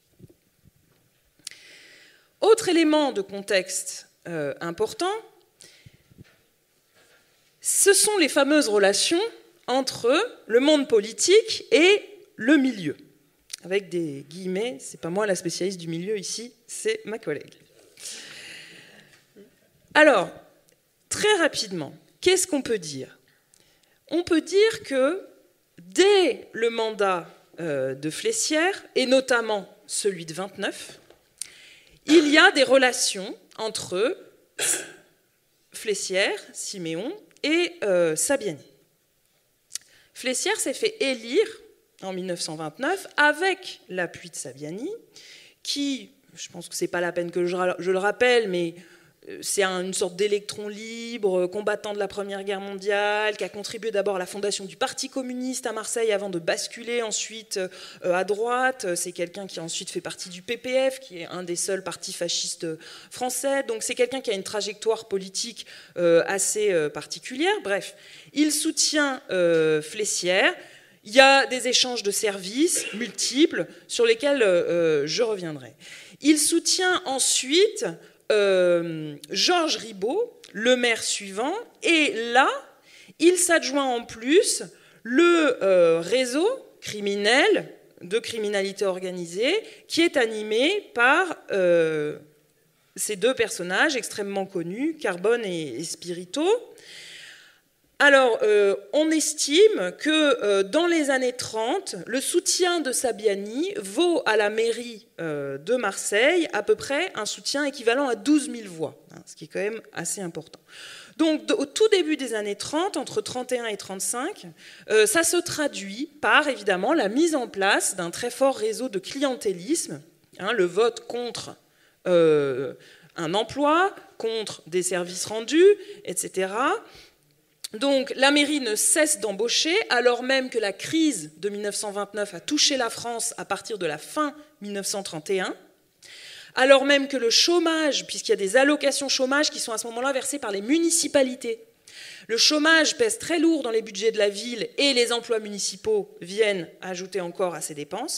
Autre élément de contexte euh, important, ce sont les fameuses relations entre le monde politique et le milieu. Avec des guillemets, c'est pas moi la spécialiste du milieu ici, c'est ma collègue. Alors, très rapidement, qu'est-ce qu'on peut dire? On peut dire que dès le mandat euh, de Flessière, et notamment celui de vingt-neuf, il y a des relations entre Flessière, Siméon et euh, Sabiani. Flessière s'est fait élire en mille neuf cent vingt-neuf avec l'appui de Sabiani, qui, je pense que ce n'est pas la peine que je, je le rappelle, mais c'est une sorte d'électron libre, combattant de la Première Guerre mondiale, qui a contribué d'abord à la fondation du Parti communiste à Marseille avant de basculer ensuite à droite. C'est quelqu'un qui a ensuite fait partie du P P F, qui est un des seuls partis fascistes français. Donc c'est quelqu'un qui a une trajectoire politique assez particulière. Bref, il soutient Flessière. Il y a des échanges de services multiples sur lesquels je reviendrai. Il soutient ensuite Euh, Georges Ribaut, le maire suivant, et là, il s'adjoint en plus le euh, réseau criminel de criminalité organisée qui est animé par euh, ces deux personnages extrêmement connus, Carbone et, et Spirito. Alors, euh, on estime que euh, dans les années trente, le soutien de Sabiani vaut à la mairie euh, de Marseille à peu près un soutien équivalent à douze mille voix, hein, ce qui est quand même assez important. Donc, au tout début des années trente, entre trente et un et trente-cinq, euh, ça se traduit par, évidemment, la mise en place d'un très fort réseau de clientélisme, hein, le vote contre euh, un emploi, contre des services rendus, et cetera. Donc la mairie ne cesse d'embaucher, alors même que la crise de mille neuf cent vingt-neuf a touché la France à partir de la fin mille neuf cent trente et un, alors même que le chômage, puisqu'il y a des allocations chômage qui sont à ce moment-là versées par les municipalités, le chômage pèse très lourd dans les budgets de la ville et les emplois municipaux viennent ajouter encore à ces dépenses.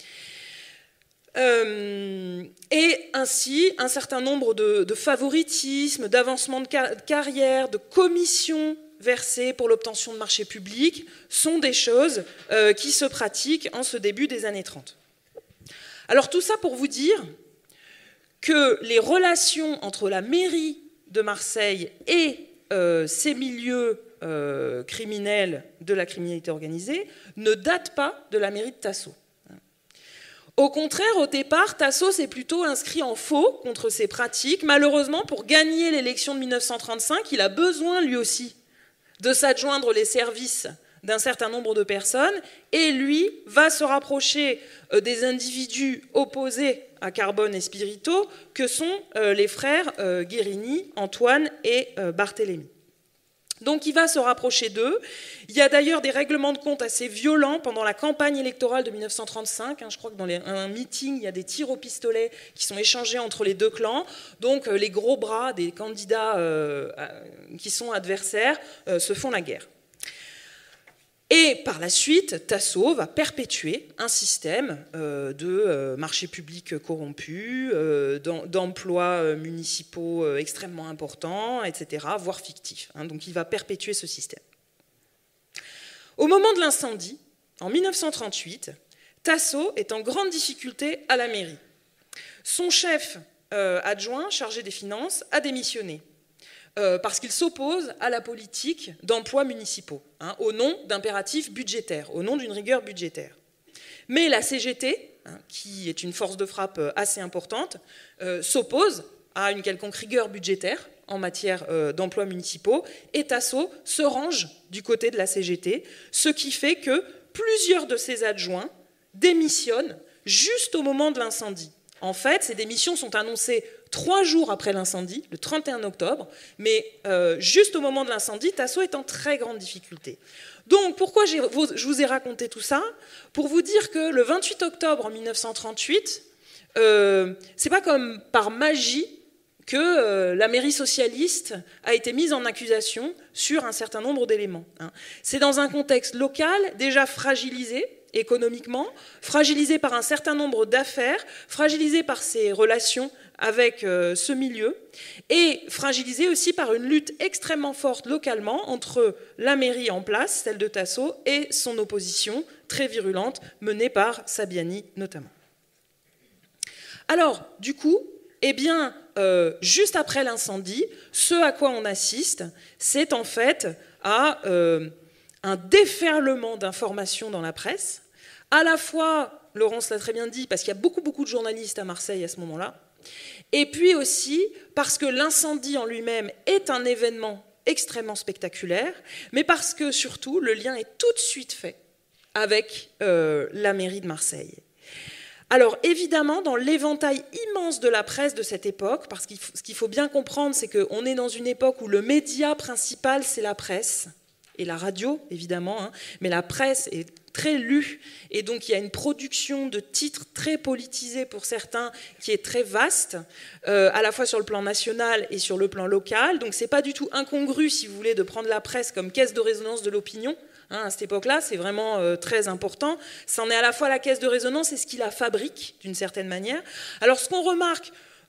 Euh, et ainsi, un certain nombre de, de favoritismes, d'avancements de car carrière, de commissions versées pour l'obtention de marchés publics sont des choses euh, qui se pratiquent en ce début des années trente. Alors tout ça pour vous dire que les relations entre la mairie de Marseille et euh, ces milieux euh, criminels de la criminalité organisée ne datent pas de la mairie de Tasso. Au contraire, au départ, Tasso s'est plutôt inscrit en faux contre ces pratiques. Malheureusement, pour gagner l'élection de mille neuf cent trente-cinq, il a besoin lui aussi de s'adjoindre les services d'un certain nombre de personnes, et lui va se rapprocher des individus opposés à Carbone et Spirito, que sont les frères Guérini, Antoine et Barthélemy. Donc il va se rapprocher d'eux. Il y a d'ailleurs des règlements de compte assez violents pendant la campagne électorale de mille neuf cent trente-cinq. Je crois que dans les, un meeting, il y a des tirs au pistolet qui sont échangés entre les deux clans. Donc les gros bras des candidats euh, qui sont adversaires euh, se font la guerre. Et par la suite, Tasso va perpétuer un système euh, de euh, marchés publics corrompus, euh, d'emplois municipaux euh, extrêmement importants, et cetera, voire fictifs. Hein, donc il va perpétuer ce système. Au moment de l'incendie, en mille neuf cent trente-huit, Tasso est en grande difficulté à la mairie. Son chef euh, adjoint, chargé des finances, a démissionné. Euh, parce qu'il s'oppose à la politique d'emplois municipaux, hein, au nom d'impératifs budgétaires, au nom d'une rigueur budgétaire. Mais la C G T, hein, qui est une force de frappe assez importante, euh, s'oppose à une quelconque rigueur budgétaire en matière euh, d'emplois municipaux, et Tasso se range du côté de la C G T, ce qui fait que plusieurs de ses adjoints démissionnent juste au moment de l'incendie. En fait, ces démissions sont annoncées trois jours après l'incendie, le trente et un octobre, mais euh, juste au moment de l'incendie, Tasso est en très grande difficulté. Donc, pourquoi je vous ai raconté tout ça? Pour vous dire que le vingt-huit octobre mille neuf cent trente-huit, euh, c'est pas comme par magie que euh, la mairie socialiste a été mise en accusation sur un certain nombre d'éléments. Hein. C'est dans un contexte local déjà fragilisé, économiquement, fragilisé par un certain nombre d'affaires, fragilisé par ses relations avec euh, ce milieu, et fragilisé aussi par une lutte extrêmement forte localement entre la mairie en place, celle de Tasso, et son opposition très virulente, menée par Sabiani notamment. Alors, du coup, eh bien, euh, juste après l'incendie, ce à quoi on assiste, c'est en fait à euh, un déferlement d'informations dans la presse, à la fois, Laurence l'a très bien dit, parce qu'il y a beaucoup, beaucoup de journalistes à Marseille à ce moment-là, et puis aussi parce que l'incendie en lui-même est un événement extrêmement spectaculaire, mais parce que surtout, le lien est tout de suite fait avec euh, la mairie de Marseille. Alors évidemment, dans l'éventail immense de la presse de cette époque, parce que ce qu'il faut bien comprendre, c'est qu'on est dans une époque où le média principal, c'est la presse, et la radio, évidemment, hein, mais la presse est très lue, et donc il y a une production de titres très politisés pour certains, qui est très vaste, euh, à la fois sur le plan national et sur le plan local, donc c'est pas du tout incongru, si vous voulez, de prendre la presse comme caisse de résonance de l'opinion. Hein, à cette époque-là, c'est vraiment euh, très important. C'en est à la fois la caisse de résonance et ce qui la fabrique, d'une certaine manière. Alors ce qu'on remarque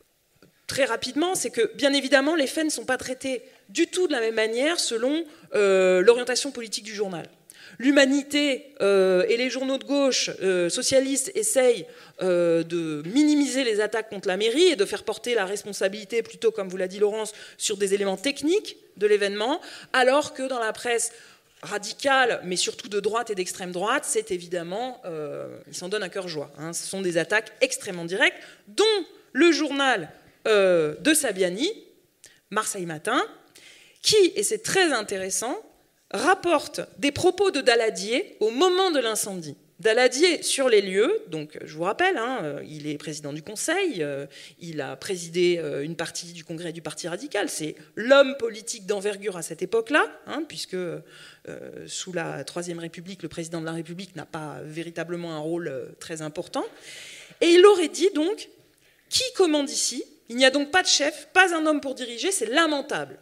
très rapidement, c'est que, bien évidemment, les faits ne sont pas traités du tout de la même manière selon euh, l'orientation politique du journal. L'Humanité euh, et les journaux de gauche euh, socialistes essayent euh, de minimiser les attaques contre la mairie et de faire porter la responsabilité, plutôt, comme vous l'a dit Laurence, sur des éléments techniques de l'événement, alors que dans la presse radicale, mais surtout de droite et d'extrême droite, c'est évidemment, euh, ils s'en donnent à cœur joie. Hein, ce sont des attaques extrêmement directes, dont le journal euh, de Sabiani, Marseille Matin, qui, et c'est très intéressant, rapporte des propos de Daladier au moment de l'incendie. Daladier sur les lieux, donc je vous rappelle, hein, il est président du Conseil, euh, il a présidé euh, une partie du congrès du Parti radical, c'est l'homme politique d'envergure à cette époque-là, hein, puisque euh, sous la Troisième République, le président de la République n'a pas véritablement un rôle euh, très important. Et il aurait dit donc, qui commande ici? Il n'y a donc pas de chef, pas un homme pour diriger, c'est lamentable.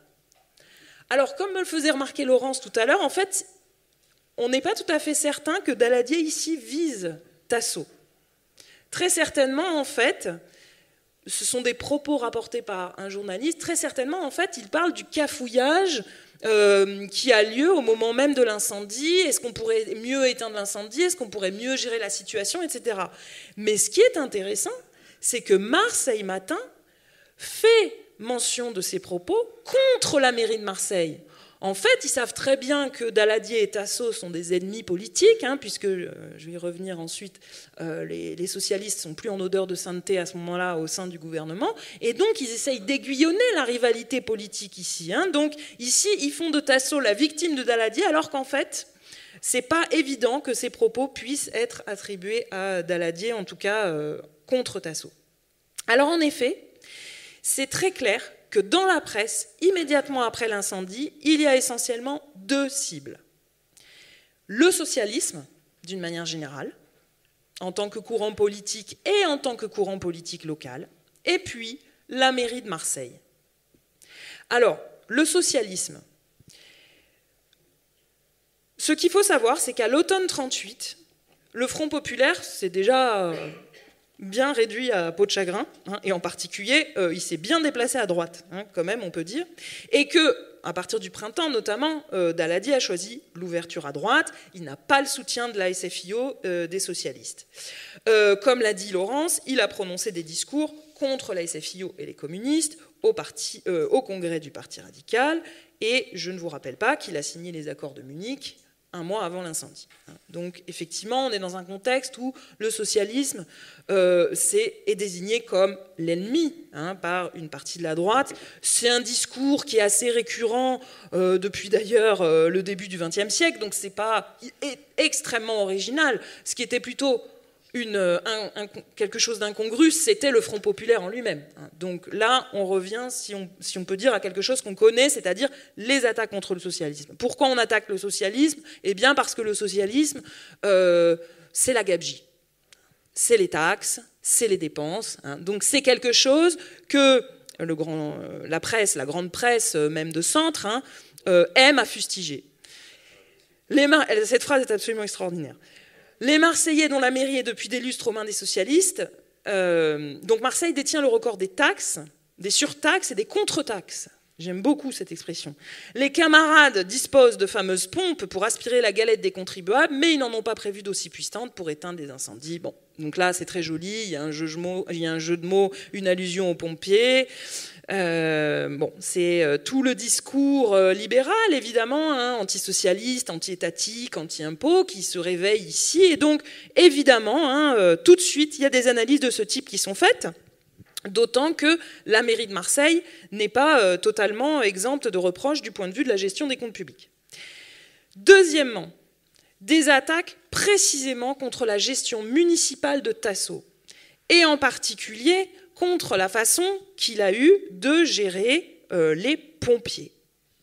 Alors, comme me le faisait remarquer Laurence tout à l'heure, en fait, on n'est pas tout à fait certain que Daladier ici vise Tasso. Très certainement, en fait, ce sont des propos rapportés par un journaliste, très certainement, en fait, il parle du cafouillage euh, qui a lieu au moment même de l'incendie. Est-ce qu'on pourrait mieux éteindre l'incendie? Est-ce qu'on pourrait mieux gérer la situation, et cetera. Mais ce qui est intéressant, c'est que Marseille Matin fait mention de ces propos contre la mairie de Marseille. En fait, ils savent très bien que Daladier et Tasso sont des ennemis politiques, hein, puisque, euh, je vais y revenir ensuite, euh, les, les socialistes sont plus en odeur de sainteté à ce moment-là au sein du gouvernement, et donc ils essayent d'aiguillonner la rivalité politique ici. Hein. Donc ici, ils font de Tasso la victime de Daladier, alors qu'en fait, c'est pas évident que ces propos puissent être attribués à Daladier, en tout cas euh, contre Tasso. Alors en effet, c'est très clair que dans la presse, immédiatement après l'incendie, il y a essentiellement deux cibles. Le socialisme, d'une manière générale, en tant que courant politique et en tant que courant politique local, et puis la mairie de Marseille. Alors, le socialisme. Ce qu'il faut savoir, c'est qu'à l'automne trente-huit, le Front populaire, c'est déjà bien réduit à peau de chagrin, hein, et en particulier, euh, il s'est bien déplacé à droite, hein, quand même, on peut dire, et que, à partir du printemps notamment, euh, Daladier a choisi l'ouverture à droite, il n'a pas le soutien de la S F I O euh, des socialistes. Euh, comme l'a dit Laurence, il a prononcé des discours contre la S F I O et les communistes au, parti, euh, au congrès du Parti radical, et je ne vous rappelle pas qu'il a signé les accords de Munich un mois avant l'incendie. Donc effectivement, on est dans un contexte où le socialisme euh, est, est désigné comme l'ennemi, hein, par une partie de la droite. C'est un discours qui est assez récurrent euh, depuis d'ailleurs euh, le début du vingtième siècle, donc c'est pas extrêmement original. Ce qui était plutôt Une, un, un, quelque chose d'incongru, c'était le Front populaire en lui-même. Donc là, on revient, si on, si on peut dire, à quelque chose qu'on connaît, c'est-à-dire les attaques contre le socialisme. Pourquoi on attaque le socialisme? Eh bien parce que le socialisme, euh, c'est la gabegie. C'est les taxes, c'est les dépenses. Hein. Donc c'est quelque chose que le grand, la presse, la grande presse, même de centre, hein, euh, aime à fustiger. Les Mar- Cette phrase est absolument extraordinaire. Les Marseillais, dont la mairie est depuis des lustres aux mains des socialistes, euh, donc Marseille détient le record des taxes, des surtaxes et des contre-taxes. J'aime beaucoup cette expression. Les camarades disposent de fameuses pompes pour aspirer la galette des contribuables, mais ils n'en ont pas prévu d'aussi puissantes pour éteindre des incendies. Bon, donc là, c'est très joli, il y a un jeu de mots, il y a un jeu de mots, une allusion aux pompiers. Euh, bon, c'est euh, tout le discours euh, libéral, évidemment, hein, antisocialiste, anti-étatique, anti-impôt, qui se réveille ici. Et donc, évidemment, hein, euh, tout de suite, il y a des analyses de ce type qui sont faites, d'autant que la mairie de Marseille n'est pas euh, totalement exempte de reproches du point de vue de la gestion des comptes publics. Deuxièmement, des attaques précisément contre la gestion municipale de Tasso, et en particulier contre la façon qu'il a eu de gérer euh, les pompiers.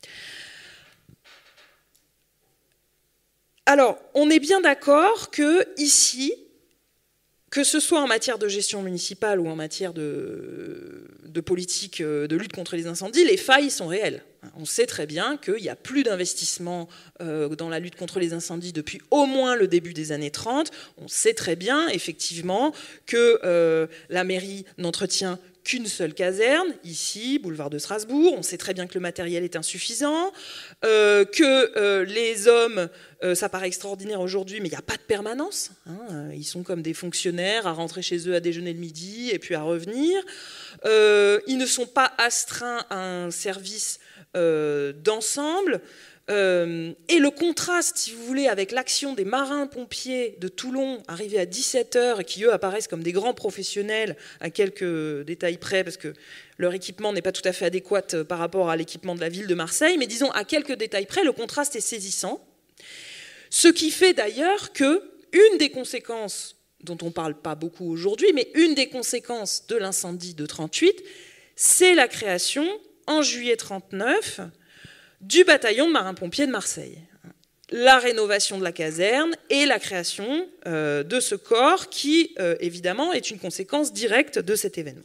Alors, on est bien d'accord que ici, que ce soit en matière de gestion municipale ou en matière de, de politique de lutte contre les incendies, les failles sont réelles. On sait très bien qu'il n'y a plus d'investissement dans la lutte contre les incendies depuis au moins le début des années trente. On sait très bien, effectivement, que euh, la mairie n'entretient qu'une seule caserne, ici, boulevard de Strasbourg. On sait très bien que le matériel est insuffisant, euh, que euh, les hommes, euh, ça paraît extraordinaire aujourd'hui, mais il n'y a pas de permanence. Hein, ils sont comme des fonctionnaires à rentrer chez eux à déjeuner le midi et puis à revenir. Euh, ils ne sont pas astreints à un service euh, d'ensemble. Euh, et le contraste, si vous voulez, avec l'action des marins-pompiers de Toulon, arrivés à dix-sept heures, et qui, eux, apparaissent comme des grands professionnels, à quelques détails près, parce que leur équipement n'est pas tout à fait adéquat par rapport à l'équipement de la ville de Marseille, mais disons, à quelques détails près, le contraste est saisissant. Ce qui fait d'ailleurs que une des conséquences, dont on ne parle pas beaucoup aujourd'hui, mais une des conséquences de l'incendie de trente-huit, c'est la création, en juillet trente-neuf, du bataillon de marins-pompiers de Marseille. La rénovation de la caserne et la création euh, de ce corps qui, euh, évidemment, est une conséquence directe de cet événement.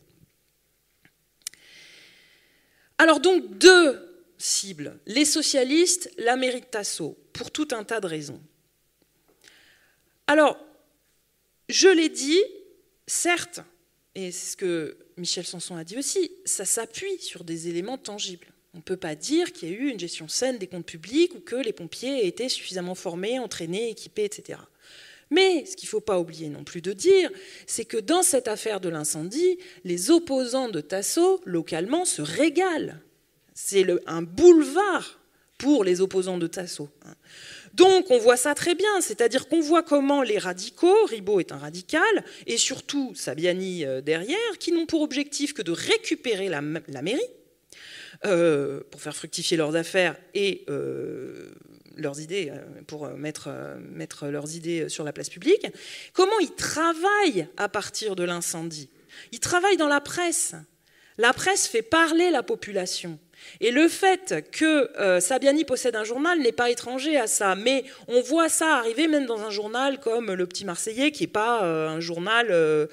Alors donc, deux cibles, les socialistes, la mairie de Tasso, pour tout un tas de raisons. Alors, je l'ai dit, certes, et c'est ce que Michel Sanson a dit aussi, ça s'appuie sur des éléments tangibles. On ne peut pas dire qu'il y a eu une gestion saine des comptes publics ou que les pompiers aient été suffisamment formés, entraînés, équipés, et cetera. Mais ce qu'il ne faut pas oublier non plus de dire, c'est que dans cette affaire de l'incendie, les opposants de Tasso, localement, se régalent. C'est un boulevard pour les opposants de Tasso. Donc on voit ça très bien, c'est-à-dire qu'on voit comment les radicaux, Ribot est un radical, et surtout Sabiani derrière, qui n'ont pour objectif que de récupérer la, la mairie, euh, pour faire fructifier leurs affaires et euh, leurs idées, pour mettre, mettre leurs idées sur la place publique, comment ils travaillent à partir de l'incendie. Ils travaillent dans la presse. La presse fait parler la population. Et le fait que euh, Sabiani possède un journal n'est pas étranger à ça, mais on voit ça arriver même dans un journal comme Le Petit Marseillais, qui n'est pas euh, un journal euh,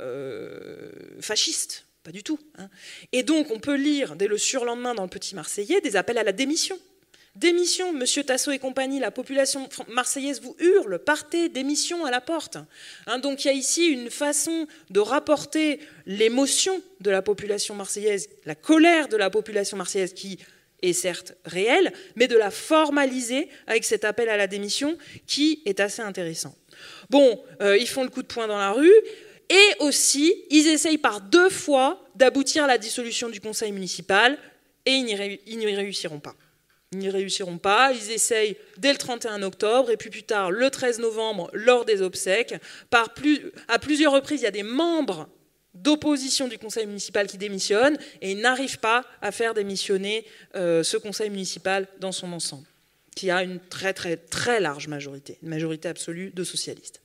euh, fasciste, pas du tout. Hein. Et donc on peut lire dès le surlendemain dans Le Petit Marseillais des appels à la démission. Démission, Monsieur Tasso et compagnie, la population marseillaise vous hurle, partez, démission à la porte. Hein, donc il y a ici une façon de rapporter l'émotion de la population marseillaise, la colère de la population marseillaise qui est certes réelle, mais de la formaliser avec cet appel à la démission qui est assez intéressant. Bon, euh, ils font le coup de poing dans la rue, et aussi, ils essayent par deux fois d'aboutir à la dissolution du conseil municipal, et ils n'y ré- ils n'y réussiront pas. Ils n'y réussiront pas, ils essayent dès le trente et un octobre, et puis plus tard, le treize novembre, lors des obsèques. Par plus, à plusieurs reprises, il y a des membres d'opposition du conseil municipal qui démissionnent, et ils n'arrivent pas à faire démissionner euh, ce conseil municipal dans son ensemble, qui a une très très très large majorité, une majorité absolue de socialistes.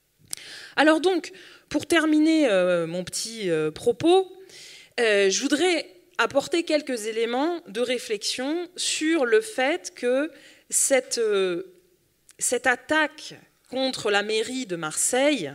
Alors donc, pour terminer euh, mon petit euh, propos, euh, je voudrais apporter quelques éléments de réflexion sur le fait que cette, euh, cette attaque contre la mairie de Marseille,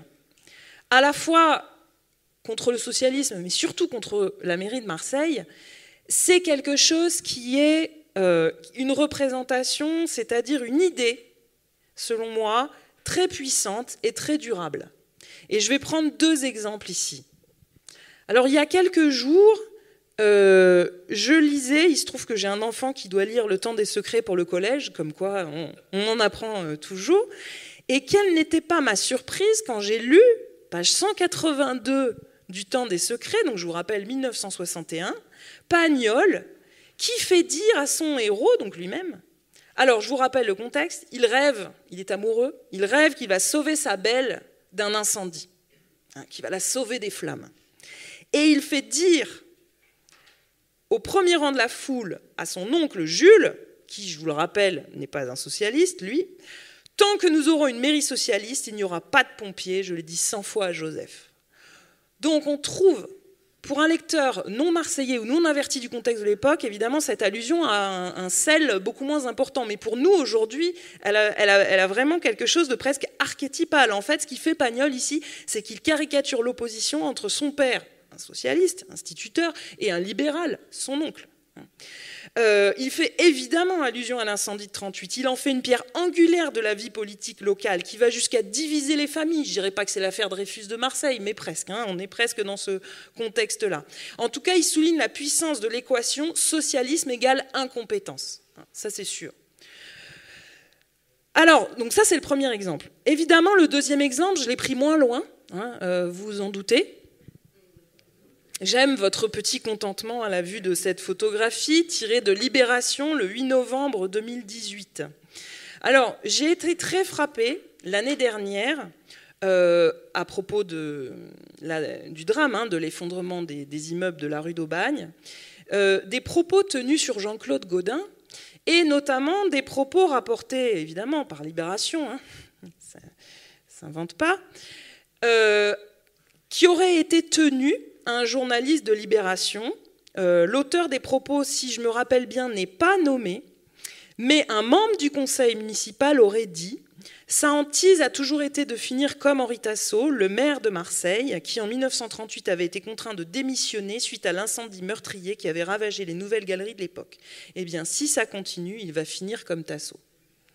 à la fois contre le socialisme, mais surtout contre la mairie de Marseille, c'est quelque chose qui est euh, une représentation, c'est-à-dire une idée, selon moi, très puissante et très durable. Et je vais prendre deux exemples ici. Alors, il y a quelques jours, Euh, je lisais, il se trouve que j'ai un enfant qui doit lire Le Temps des secrets pour le collège, comme quoi on, on en apprend euh, toujours, et quelle n'était pas ma surprise quand j'ai lu, page cent quatre-vingt-deux du Temps des secrets, donc je vous rappelle mille neuf cent soixante et un, Pagnol, qui fait dire à son héros, donc lui-même, alors je vous rappelle le contexte, il rêve, il est amoureux, il rêve qu'il va sauver sa belle d'un incendie, hein, qu'il va la sauver des flammes. Et il fait dire au premier rang de la foule, à son oncle Jules, qui, je vous le rappelle, n'est pas un socialiste, lui, « Tant que nous aurons une mairie socialiste, il n'y aura pas de pompiers, je l'ai dit cent fois à Joseph. » Donc on trouve, pour un lecteur non marseillais ou non averti du contexte de l'époque, évidemment, cette allusion a un, un sel beaucoup moins important. Mais pour nous, aujourd'hui, elle a, elle, a, elle a vraiment quelque chose de presque archétypal. En fait, ce qui fait Pagnol ici, c'est qu'il caricature l'opposition entre son père, un socialiste, instituteur, et un libéral, son oncle. Euh, il fait évidemment allusion à l'incendie de trente-huit. Il en fait une pierre angulaire de la vie politique locale qui va jusqu'à diviser les familles. Je ne dirais pas que c'est l'affaire Dreyfus de Marseille, mais presque. Hein, on est presque dans ce contexte-là. En tout cas, il souligne la puissance de l'équation socialisme égale incompétence. Ça, c'est sûr. Alors, donc ça, c'est le premier exemple. Évidemment, le deuxième exemple, je l'ai pris moins loin, hein, euh, vous vous en doutez. J'aime votre petit contentement à la vue de cette photographie tirée de Libération le huit novembre deux mille dix-huit. Alors, j'ai été très frappée l'année dernière euh, à propos de, la, du drame, hein, de l'effondrement des, des immeubles de la rue d'Aubagne, euh, des propos tenus sur Jean-Claude Gaudin et notamment des propos rapportés évidemment par Libération, hein, ça ne s'invente pas, euh, qui auraient été tenus un journaliste de Libération. Euh, l'auteur des propos, si je me rappelle bien, n'est pas nommé, mais un membre du conseil municipal aurait dit « Sa hantise a toujours été de finir comme Henri Tasso, le maire de Marseille, qui en mille neuf cent trente-huit avait été contraint de démissionner suite à l'incendie meurtrier qui avait ravagé les nouvelles galeries de l'époque. Eh bien, si ça continue, il va finir comme Tasso. »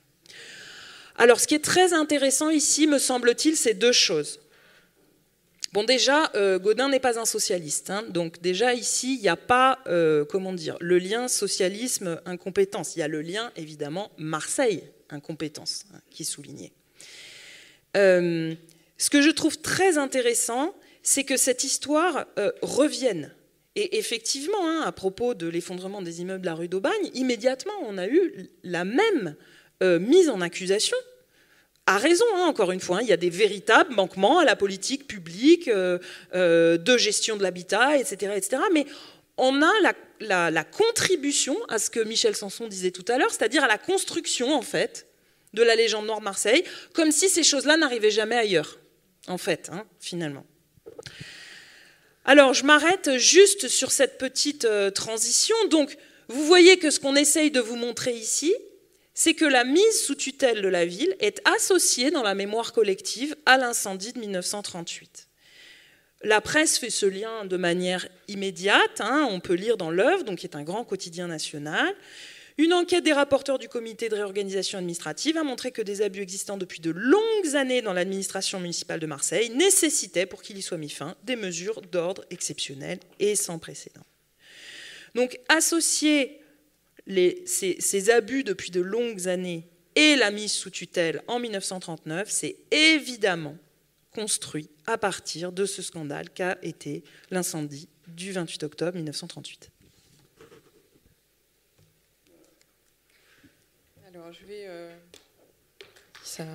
Alors, ce qui est très intéressant ici, me semble-t-il, c'est deux choses. Bon, déjà, euh, Gaudin n'est pas un socialiste. Hein, donc déjà, ici, il n'y a pas, euh, comment dire, le lien socialisme-incompétence. Il y a le lien, évidemment, Marseille-incompétence, hein, qui est souligné. Euh, ce que je trouve très intéressant, c'est que cette histoire euh, revienne. Et effectivement, hein, à propos de l'effondrement des immeubles de la rue d'Aubagne, immédiatement, on a eu la même euh, mise en accusation. À raison, hein, encore une fois, hein, il y a des véritables manquements à la politique publique, euh, euh, de gestion de l'habitat, et cetera, et cetera. Mais on a la, la, la contribution à ce que Michel Sanson disait tout à l'heure, c'est-à-dire à la construction, en fait, de la légende Nord Marseille, comme si ces choses-là n'arrivaient jamais ailleurs, en fait, hein, finalement. Alors, je m'arrête juste sur cette petite euh, transition. Donc, vous voyez que ce qu'on essaye de vous montrer ici, c'est que la mise sous tutelle de la ville est associée dans la mémoire collective à l'incendie de mille neuf cent trente-huit. La presse fait ce lien de manière immédiate, hein, on peut lire dans l'œuvre, donc qui est un grand quotidien national. Une enquête des rapporteurs du comité de réorganisation administrative a montré que des abus existants depuis de longues années dans l'administration municipale de Marseille nécessitaient, pour qu'il y soit mis fin, des mesures d'ordre exceptionnelles et sans précédent. Donc, associer Les, ces, ces abus depuis de longues années et la mise sous tutelle en mille neuf cent trente-neuf, c'est évidemment construit à partir de ce scandale qu'a été l'incendie du vingt-huit octobre mille neuf cent trente-huit. Alors je vais... Euh, ça...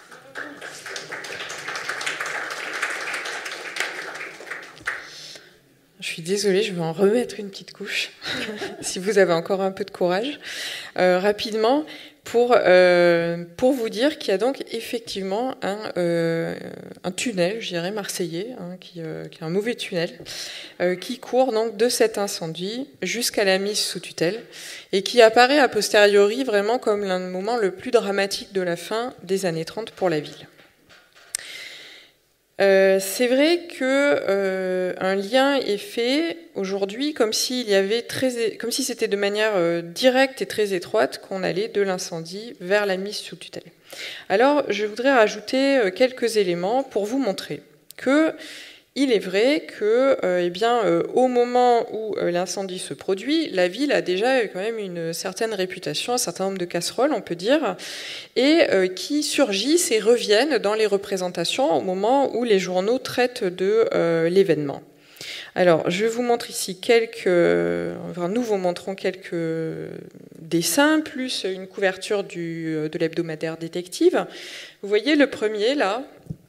Je suis désolée, je vais en remettre une petite couche, si vous avez encore un peu de courage. Euh, rapidement, pour, euh, pour vous dire qu'il y a donc effectivement un, euh, un tunnel, je dirais, marseillais, hein, qui, euh, qui est un mauvais tunnel, euh, qui court donc de cet incendie jusqu'à la mise sous tutelle, et qui apparaît a posteriori vraiment comme l'un des moments le plus dramatique de la fin des années trente pour la ville. Euh, c'est vrai que euh, un lien est fait aujourd'hui comme s'il y avait très, comme si c'était de manière euh, directe et très étroite qu'on allait de l'incendie vers la mise sous tutelle. Alors, je voudrais rajouter euh, quelques éléments pour vous montrer que il est vrai que, euh, eh bien, euh, au moment où euh, l'incendie se produit, la ville a déjà quand même une certaine réputation, un certain nombre de casseroles, on peut dire, et euh, qui surgissent et reviennent dans les représentations au moment où les journaux traitent de euh, l'événement. Alors, je vous montre ici quelques... Enfin, nous vous montrons quelques dessins, plus une couverture du, de l'hebdomadaire Détective. Vous voyez le premier, là.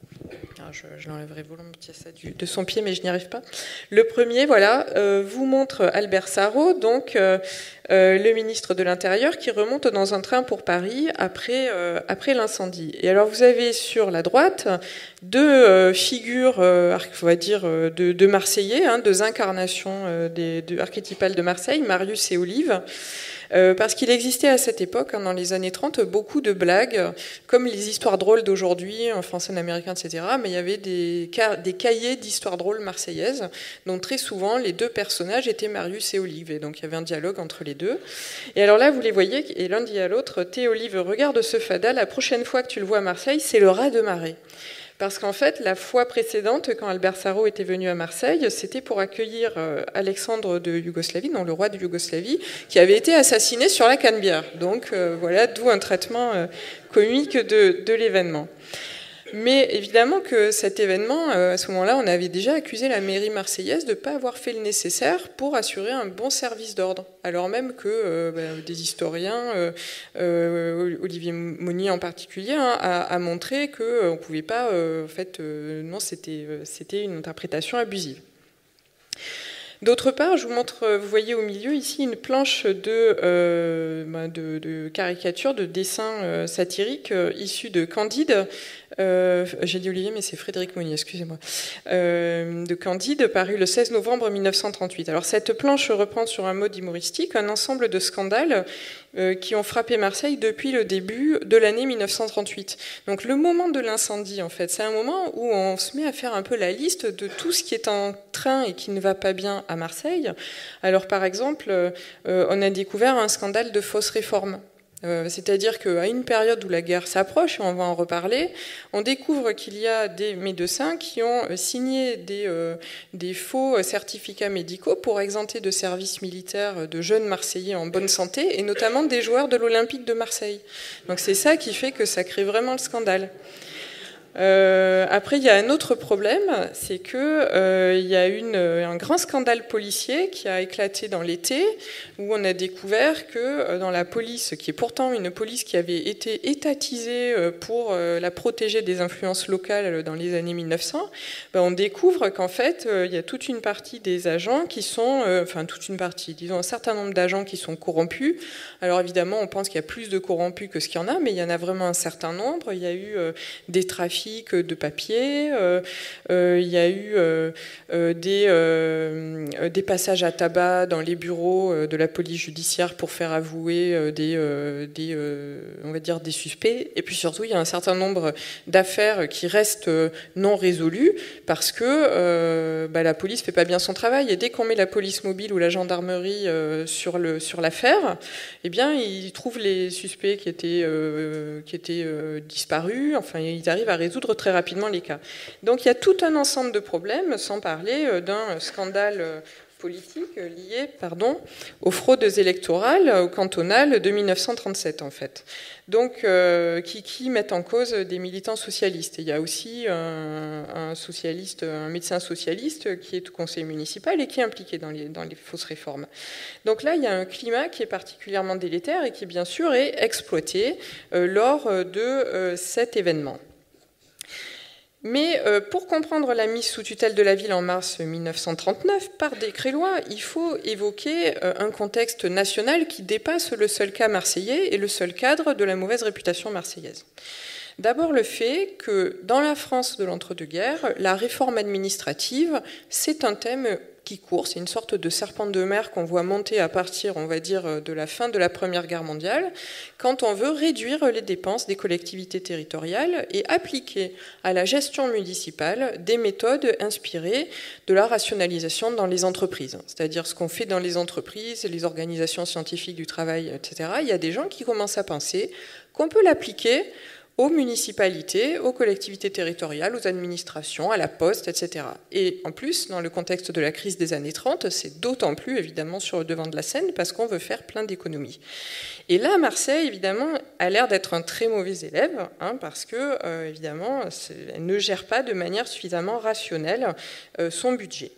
Je, je l'enlèverai volontiers ça du, de son pied, mais je n'y arrive pas. Le premier, voilà, euh, vous montre Albert Sarraut, donc euh, euh, le ministre de l'Intérieur, qui remonte dans un train pour Paris après, euh, après l'incendie. Et alors, vous avez sur la droite deux euh, figures, euh, on va dire, de, de Marseillais, hein, deux incarnations euh, des, de, archétypales de Marseille, Marius et Olive. Euh, parce qu'il existait à cette époque, hein, dans les années trente, beaucoup de blagues, comme les histoires drôles d'aujourd'hui, en français, en américain, et cetera. Mais il y avait des, des cahiers d'histoires drôles marseillaises, dont très souvent les deux personnages étaient Marius et Olive. Et donc il y avait un dialogue entre les deux. Et alors là, vous les voyez, et l'un dit à l'autre, « Thé, Olive, regarde ce fada, la prochaine fois que tu le vois à Marseille, c'est le raz de marée. » Parce qu'en fait, la fois précédente, quand Albert Sarraut était venu à Marseille, c'était pour accueillir Alexandre de Yougoslavie, non, le roi de Yougoslavie, qui avait été assassiné sur la Canebière. Donc euh, voilà, d'où un traitement euh, comique de, de l'événement. Mais évidemment que cet événement, euh, à ce moment-là, on avait déjà accusé la mairie marseillaise de ne pas avoir fait le nécessaire pour assurer un bon service d'ordre. Alors même que euh, bah, des historiens, euh, euh, Olivier Monnier en particulier, hein, a, a montré qu'on euh, ne pouvait pas, euh, en fait, euh, non, c'était, euh, c'était une interprétation abusive. D'autre part, je vous montre, vous voyez au milieu ici une planche de, euh, de, de caricatures, de dessins euh, satiriques euh, issus de Candide. Euh, j'ai dit Olivier, mais c'est Frédéric Monnier, excusez-moi. Euh, de Candide, paru le seize novembre mille neuf cent trente-huit. Alors cette planche reprend sur un mode humoristique un ensemble de scandales euh, qui ont frappé Marseille depuis le début de l'année mille neuf cent trente-huit. Donc le moment de l'incendie, en fait, c'est un moment où on se met à faire un peu la liste de tout ce qui est en train et qui ne va pas bien à Marseille. Alors par exemple, euh, on a découvert un scandale de fausse réforme. Euh, c'est-à-dire qu'à une période où la guerre s'approche, et on va en reparler, on découvre qu'il y a des médecins qui ont signé des, euh, des faux certificats médicaux pour exempter de service militaire de jeunes Marseillais en bonne santé, et notamment des joueurs de l'Olympique de Marseille. Donc c'est ça qui fait que ça crée vraiment le scandale. Euh, après, il y a un autre problème, c'est qu'il euh, y a une, un grand scandale policier qui a éclaté dans l'été, où on a découvert que euh, dans la police, qui est pourtant une police qui avait été étatisée pour euh, la protéger des influences locales dans les années mille neuf cents, ben, on découvre qu'en fait, euh, il y a toute une partie des agents qui sont, euh, enfin toute une partie, disons un certain nombre d'agents qui sont corrompus. Alors évidemment, on pense qu'il y a plus de corrompus que ce qu'il y en a, mais il y en a vraiment un certain nombre. Il y a eu euh, des trafics de papier, euh, euh, il y a eu euh, euh, des, euh, des passages à tabac dans les bureaux euh, de la police judiciaire pour faire avouer euh, des, euh, des, euh, on va dire des suspects. Et puis surtout, il y a un certain nombre d'affaires qui restent euh, non résolues parce que euh, bah, la police fait pas bien son travail. Et dès qu'on met la police mobile ou la gendarmerie euh, sur, le, sur l'affaire, eh bien, ils trouvent les suspects qui étaient, euh, qui étaient euh, disparus. Enfin, ils arrivent à résoudre très rapidement les cas. Donc il y a tout un ensemble de problèmes, sans parler d'un scandale politique lié pardon, aux fraudes électorales cantonales de mille neuf cent trente-sept en fait. Donc euh, qui, qui mettent en cause des militants socialistes. Et il y a aussi un, un socialiste, un médecin socialiste qui est au conseil municipal et qui est impliqué dans les, dans les fausses réformes. Donc là, il y a un climat qui est particulièrement délétère et qui bien sûr est exploité euh, lors de euh, cet événement. Mais euh, pour comprendre la mise sous tutelle de la ville en mars mille neuf cent trente-neuf par décret-loi, il faut évoquer euh, un contexte national qui dépasse le seul cas marseillais et le seul cadre de la mauvaise réputation marseillaise. D'abord le fait que dans la France de l'entre-deux-guerres, la réforme administrative, c'est un thème qui court, c'est une sorte de serpent de mer qu'on voit monter à partir, on va dire, de la fin de la Première Guerre mondiale, quand on veut réduire les dépenses des collectivités territoriales et appliquer à la gestion municipale des méthodes inspirées de la rationalisation dans les entreprises. C'est-à-dire ce qu'on fait dans les entreprises, les organisations scientifiques du travail, et cetera. Il y a des gens qui commencent à penser qu'on peut l'appliquer aux municipalités, aux collectivités territoriales, aux administrations, à la poste, et cetera. Et en plus, dans le contexte de la crise des années trente, c'est d'autant plus évidemment sur le devant de la scène parce qu'on veut faire plein d'économies. Et là, Marseille, évidemment, a l'air d'être un très mauvais élève, hein, parce que, euh, évidemment, elle ne gère pas de manière suffisamment rationnelle euh, son budget.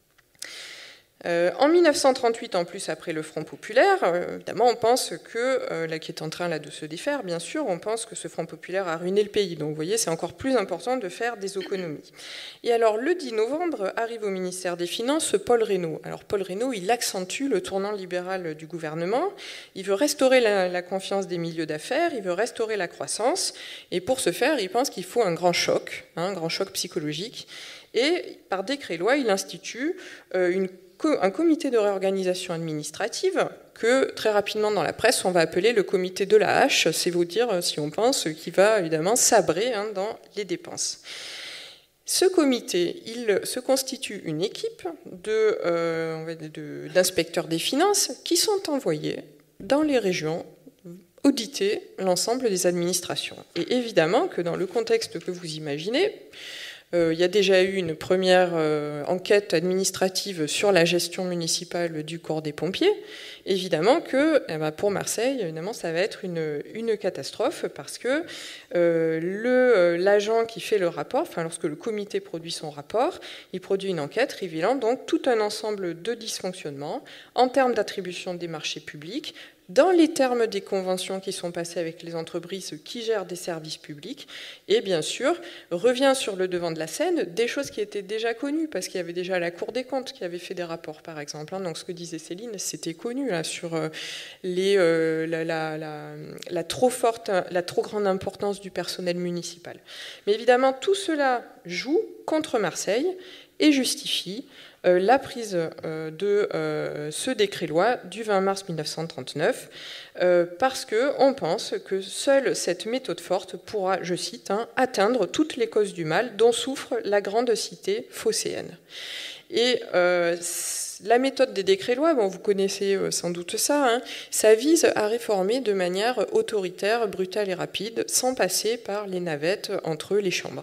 Euh, en mille neuf cent trente-huit, en plus, après le Front populaire, euh, évidemment, on pense que, euh, là, qui est en train là, de se défaire, bien sûr, on pense que ce Front populaire a ruiné le pays. Donc, vous voyez, c'est encore plus important de faire des économies. Et alors, le dix novembre, arrive au ministère des Finances Paul Reynaud. Alors, Paul Reynaud, il accentue le tournant libéral du gouvernement. Il veut restaurer la, la confiance des milieux d'affaires, il veut restaurer la croissance. Et pour ce faire, il pense qu'il faut un grand choc, hein, un grand choc psychologique. Et par décret-loi, il institue euh, une un comité de réorganisation administrative que très rapidement dans la presse on va appeler le comité de la hache, c'est vous dire si on pense, qui va évidemment sabrer hein, dans les dépenses. Ce comité, il se constitue une équipe de, euh, de, d'inspecteurs des finances qui sont envoyés dans les régions auditer l'ensemble des administrations. Et évidemment que dans le contexte que vous imaginez, Euh, il y a déjà eu une première euh, enquête administrative sur la gestion municipale du corps des pompiers. Évidemment que eh ben pour Marseille, évidemment, ça va être une, une catastrophe parce que euh, le, l'agent qui fait le rapport, enfin lorsque le comité produit son rapport, il produit une enquête révélant donc tout un ensemble de dysfonctionnements en termes d'attribution des marchés publics, dans les termes des conventions qui sont passées avec les entreprises qui gèrent des services publics, et bien sûr, revient sur le devant de la scène des choses qui étaient déjà connues, parce qu'il y avait déjà la Cour des comptes qui avait fait des rapports, par exemple. Donc ce que disait Céline, c'était connu là, sur les, euh, la, la, la, la trop forte, la trop grande importance du personnel municipal. Mais évidemment, tout cela joue contre Marseille et justifie Euh, la prise euh, de euh, ce décret-loi du vingt mars mille neuf cent trente-neuf, euh, parce qu'on pense que seule cette méthode forte pourra, je cite, hein, atteindre toutes les causes du mal dont souffre la grande cité phocéenne. Et euh, la méthode des décrets-lois, bon, vous connaissez sans doute ça, hein, ça vise à réformer de manière autoritaire, brutale et rapide, sans passer par les navettes entre les chambres.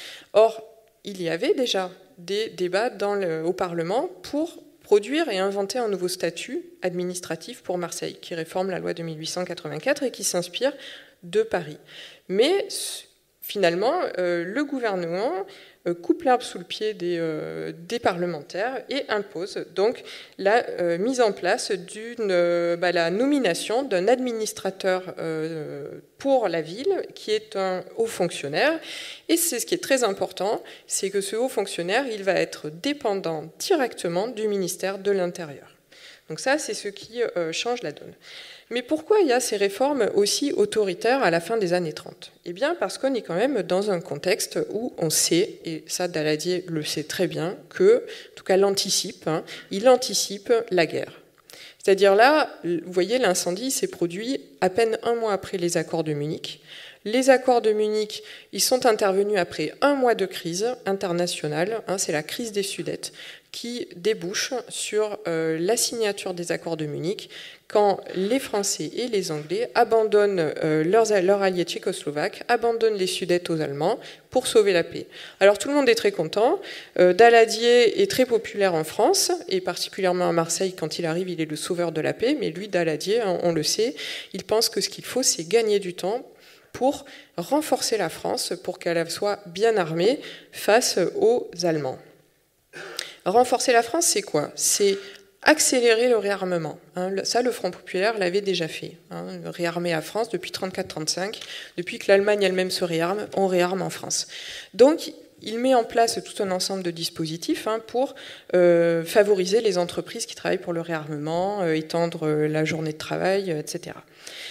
Or, il y avait déjà des débats dans le, au Parlement pour produire et inventer un nouveau statut administratif pour Marseille, qui réforme la loi de mille huit cent quatre-vingt-quatre et qui s'inspire de Paris. Mais finalement, euh, le gouvernement euh, coupe l'herbe sous le pied des, euh, des parlementaires et impose donc la euh, mise en place d'une, euh, bah, la nomination d'un administrateur euh, pour la ville, qui est un haut fonctionnaire. Et c'est ce qui est très important, c'est que ce haut fonctionnaire, il va être dépendant directement du ministère de l'Intérieur. Donc ça, c'est ce qui euh, change la donne. Mais pourquoi il y a ces réformes aussi autoritaires à la fin des années trente? Eh bien, parce qu'on est quand même dans un contexte où on sait, et ça Daladier le sait très bien, que, en tout cas l'anticipe, hein, il anticipe la guerre. C'est-à-dire là, vous voyez, l'incendie s'est produit à peine un mois après les accords de Munich. Les accords de Munich, ils sont intervenus après un mois de crise internationale, hein, c'est la crise des Sudètes, qui débouche sur euh, la signature des accords de Munich, quand les Français et les Anglais abandonnent euh, leurs, leurs alliés tchécoslovaques, abandonnent les Sudètes aux Allemands pour sauver la paix. Alors tout le monde est très content. Euh, Daladier est très populaire en France, et particulièrement à Marseille, quand il arrive, il est le sauveur de la paix, mais lui, Daladier, on, on le sait, il pense que ce qu'il faut, c'est gagner du temps pour renforcer la France, pour qu'elle soit bien armée face aux Allemands. Renforcer la France, c'est quoi? C'est accélérer le réarmement. Hein. Ça, le Front populaire l'avait déjà fait. Hein. Réarmer la France depuis trente-quatre trente-cinq. Depuis que l'Allemagne elle-même se réarme, on réarme en France. Donc, il met en place tout un ensemble de dispositifs hein, pour euh, favoriser les entreprises qui travaillent pour le réarmement, euh, étendre la journée de travail, euh, et cetera.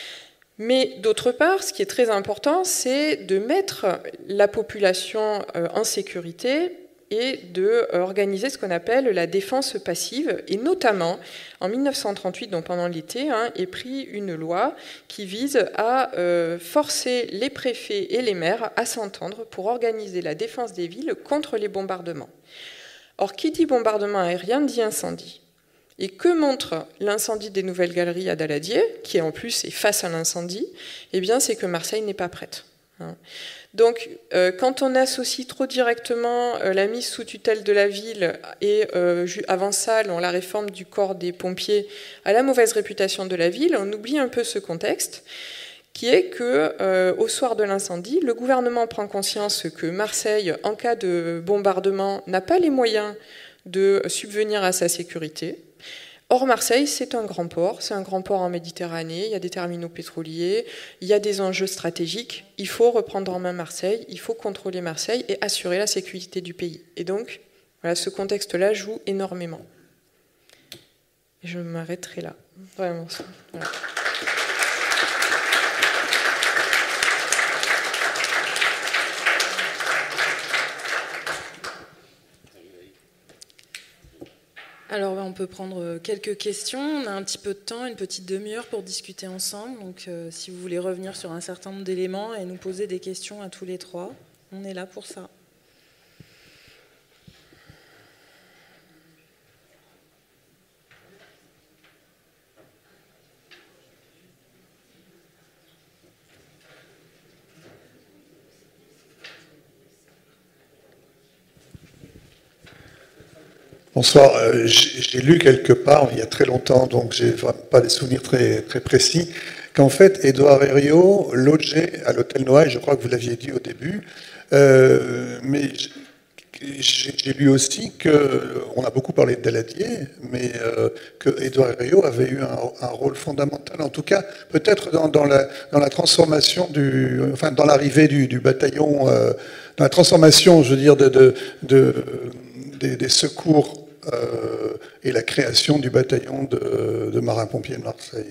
Mais d'autre part, ce qui est très important, c'est de mettre la population euh, en sécurité et d'organiser ce qu'on appelle la défense passive. Et notamment, en mille neuf cent trente-huit, donc pendant l'été, hein, est pris une loi qui vise à euh, forcer les préfets et les maires à s'entendre pour organiser la défense des villes contre les bombardements. Or, qui dit bombardement aérien dit incendie. Et que montre l'incendie des Nouvelles Galeries à Daladier, qui en plus est face à l'incendie? Eh bien, c'est que Marseille n'est pas prête. Donc, euh, quand on associe trop directement euh, la mise sous tutelle de la ville et euh, avant ça, la réforme du corps des pompiers à la mauvaise réputation de la ville, on oublie un peu ce contexte, qui est que euh, au soir de l'incendie, le gouvernement prend conscience que Marseille, en cas de bombardement, n'a pas les moyens de subvenir à sa sécurité. Or, Marseille, c'est un grand port, c'est un grand port en Méditerranée, il y a des terminaux pétroliers, il y a des enjeux stratégiques, il faut reprendre en main Marseille, il faut contrôler Marseille et assurer la sécurité du pays. Et donc, voilà, ce contexte-là joue énormément. Et je m'arrêterai là. Vraiment. Voilà. Alors, on peut prendre quelques questions. On a un petit peu de temps, une petite demi-heure pour discuter ensemble. Donc, euh, si vous voulez revenir sur un certain nombre d'éléments et nous poser des questions à tous les trois, on est là pour ça. Bonsoir, euh, j'ai lu quelque part, il y a très longtemps, donc j'ai pas des souvenirs très, très précis, qu'en fait, Édouard Herriot logeait à l'hôtel Noailles, je crois que vous l'aviez dit au début, euh, mais j'ai lu aussi qu'on a beaucoup parlé de Daladier, mais euh, que Édouard Herriot avait eu un, un rôle fondamental, en tout cas, peut-être dans, dans, la, dans la transformation du, enfin, dans l'arrivée du, du bataillon, euh, dans la transformation, je veux dire, de, de, de des, des secours Euh, et la création du bataillon de, de marins-pompiers de Marseille.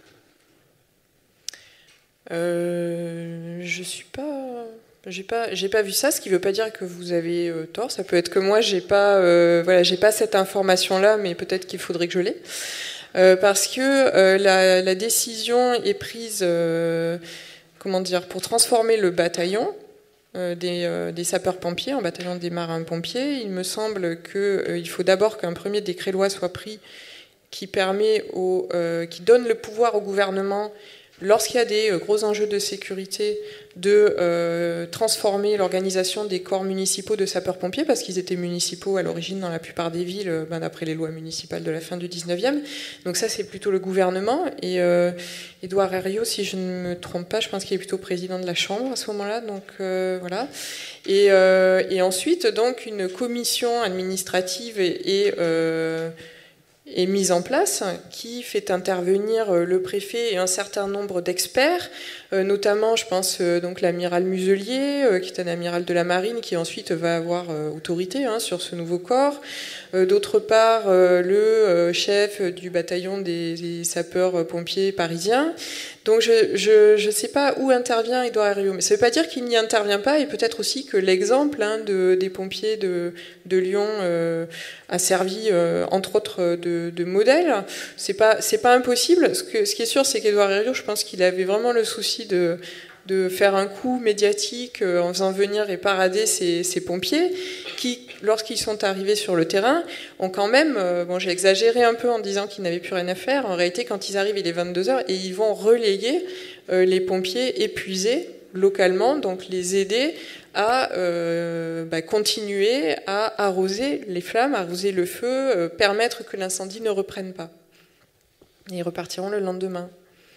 euh, Je suis pas... J'ai pas, j'ai pas vu ça, ce qui ne veut pas dire que vous avez euh, tort. Ça peut être que moi, j'ai pas, euh, voilà, j'ai pas cette information-là, mais peut-être qu'il faudrait que je l'ai. Euh, parce que euh, la, la décision est prise, euh, comment dire, pour transformer le bataillon. euh, des, euh, des sapeurs-pompiers, en bataillon des marins-pompiers. Il me semble qu'il euh, faut d'abord qu'un premier décret-loi soit pris qui, permet au, euh, qui donne le pouvoir au gouvernement, lorsqu'il y a des gros enjeux de sécurité, de euh, transformer l'organisation des corps municipaux de sapeurs-pompiers, parce qu'ils étaient municipaux à l'origine dans la plupart des villes, ben, d'après les lois municipales de la fin du dix-neuvième. Donc ça, c'est plutôt le gouvernement. Et euh, Édouard Herriot, si je ne me trompe pas, je pense qu'il est plutôt président de la Chambre à ce moment-là. Donc euh, voilà. Et, euh, et ensuite, donc, une commission administrative et... et euh, est mise en place, qui fait intervenir le préfet et un certain nombre d'experts, notamment, je pense, donc l'amiral Muselier, qui est un amiral de la marine, qui ensuite va avoir autorité hein, sur ce nouveau corps. D'autre part, le chef du bataillon des sapeurs-pompiers parisiens. Donc je ne sais pas où intervient Édouard Herriot, mais ça ne veut pas dire qu'il n'y intervient pas, et peut-être aussi que l'exemple hein, de, des pompiers de, de Lyon euh, a servi, euh, entre autres, de, de modèle. Ce n'est pas, c'est pas impossible. Ce, que, ce qui est sûr, c'est qu'Édouard Herriot, je pense qu'il avait vraiment le souci de, de faire un coup médiatique euh, en faisant venir et parader ces, ces pompiers qui, lorsqu'ils sont arrivés sur le terrain, ont quand même, euh, bon j'ai exagéré un peu en disant qu'ils n'avaient plus rien à faire, en réalité quand ils arrivent il est vingt-deux heures et ils vont relayer euh, les pompiers épuisés localement, donc les aider à euh, bah, continuer à arroser les flammes, arroser le feu, euh, permettre que l'incendie ne reprenne pas. Et ils repartiront le lendemain.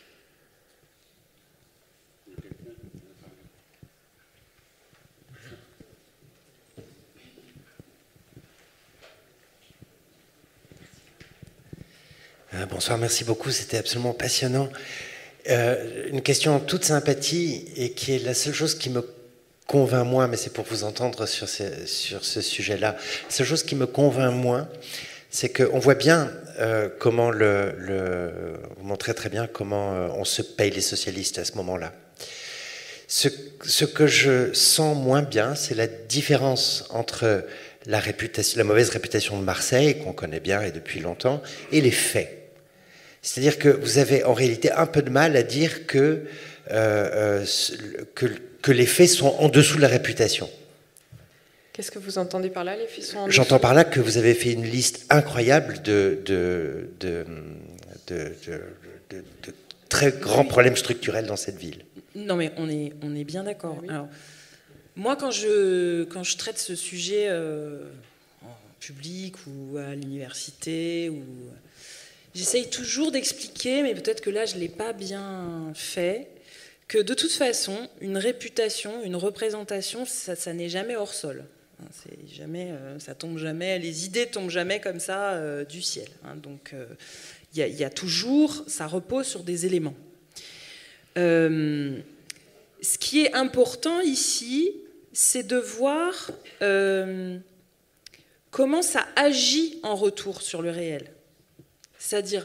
Bonsoir, merci beaucoup, c'était absolument passionnant. Euh, une question en toute sympathie et qui est la seule chose qui me convainc moins, mais c'est pour vous entendre sur ce, sur ce sujet-là, la seule chose qui me convainc moins, c'est qu'on voit bien euh, comment le, le... Vous montrez très bien comment euh, on se paye les socialistes à ce moment-là. Ce, ce que je sens moins bien, c'est la différence entre la, réputation, la mauvaise réputation de Marseille, qu'on connaît bien et depuis longtemps, et les faits. C'est-à-dire que vous avez en réalité un peu de mal à dire que, euh, que, que les faits sont en dessous de la réputation. Qu'est-ce que vous entendez par là, les faits sont en dessous ? J'entends par là que vous avez fait une liste incroyable de, de, de, de, de, de, de très grands problèmes structurels dans cette ville. Non mais on est, on est bien d'accord. Oui. Alors, moi quand je, quand je traite ce sujet euh, en public ou à l'université ou... J'essaye toujours d'expliquer, mais peut-être que là je ne l'ai pas bien fait, que de toute façon, une réputation, une représentation, ça, ça n'est jamais hors sol. C'est jamais, euh, ça tombe jamais, les idées tombent jamais comme ça euh, du ciel. Hein. Donc il euh, y, y a toujours, ça repose sur des éléments. Euh, ce qui est important ici, c'est de voir euh, comment ça agit en retour sur le réel. C'est-à-dire,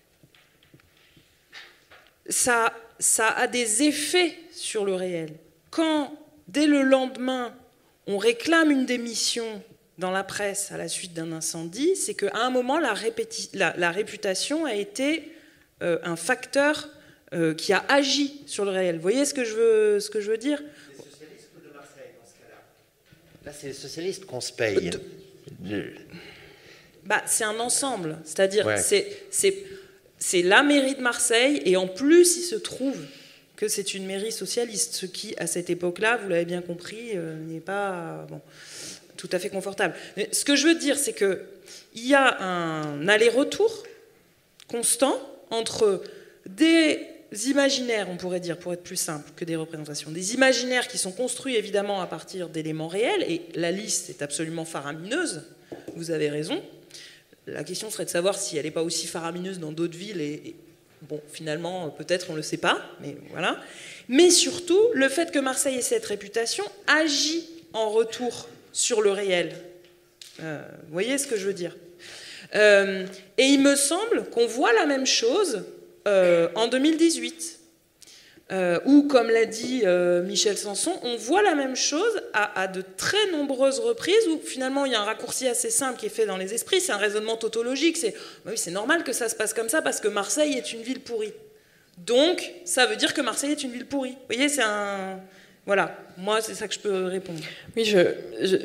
ça, ça a des effets sur le réel. Quand, dès le lendemain, on réclame une démission dans la presse à la suite d'un incendie, c'est qu'à un moment, la, répéti- la, la réputation a été euh, un facteur euh, qui a agi sur le réel. Vous voyez ce que je veux, ce que je veux dire ? Les socialistes ou de Marseille, dans ce cas-là ? Là, c'est les socialistes qu'on se paye. De... De... Bah, c'est un ensemble, c'est-à-dire ouais. c'est, c'est, c'est la mairie de Marseille et en plus il se trouve que c'est une mairie socialiste, ce qui à cette époque-là, vous l'avez bien compris, euh, n'est pas bon, tout à fait confortable. Mais ce que je veux dire, c'est qu'il y a un aller-retour constant entre des imaginaires, on pourrait dire, pour être plus simple que des représentations, des imaginaires qui sont construits évidemment à partir d'éléments réels, et la liste est absolument faramineuse, vous avez raison. La question serait de savoir si elle n'est pas aussi faramineuse dans d'autres villes. Et, et bon, finalement, peut-être on ne le sait pas, mais voilà. Mais surtout, le fait que Marseille ait cette réputation agit en retour sur le réel. Euh, vous voyez ce que je veux dire ? euh, Et il me semble qu'on voit la même chose euh, en deux mille dix-huit. Euh, où, comme l'a dit euh, Michel Sanson, on voit la même chose à, à de très nombreuses reprises, où finalement il y a un raccourci assez simple qui est fait dans les esprits, c'est un raisonnement tautologique, c'est bah oui, c'est normal que ça se passe comme ça parce que Marseille est une ville pourrie. Donc, ça veut dire que Marseille est une ville pourrie. Vous voyez, c'est un... Voilà, moi c'est ça que je peux répondre. Oui, je, je,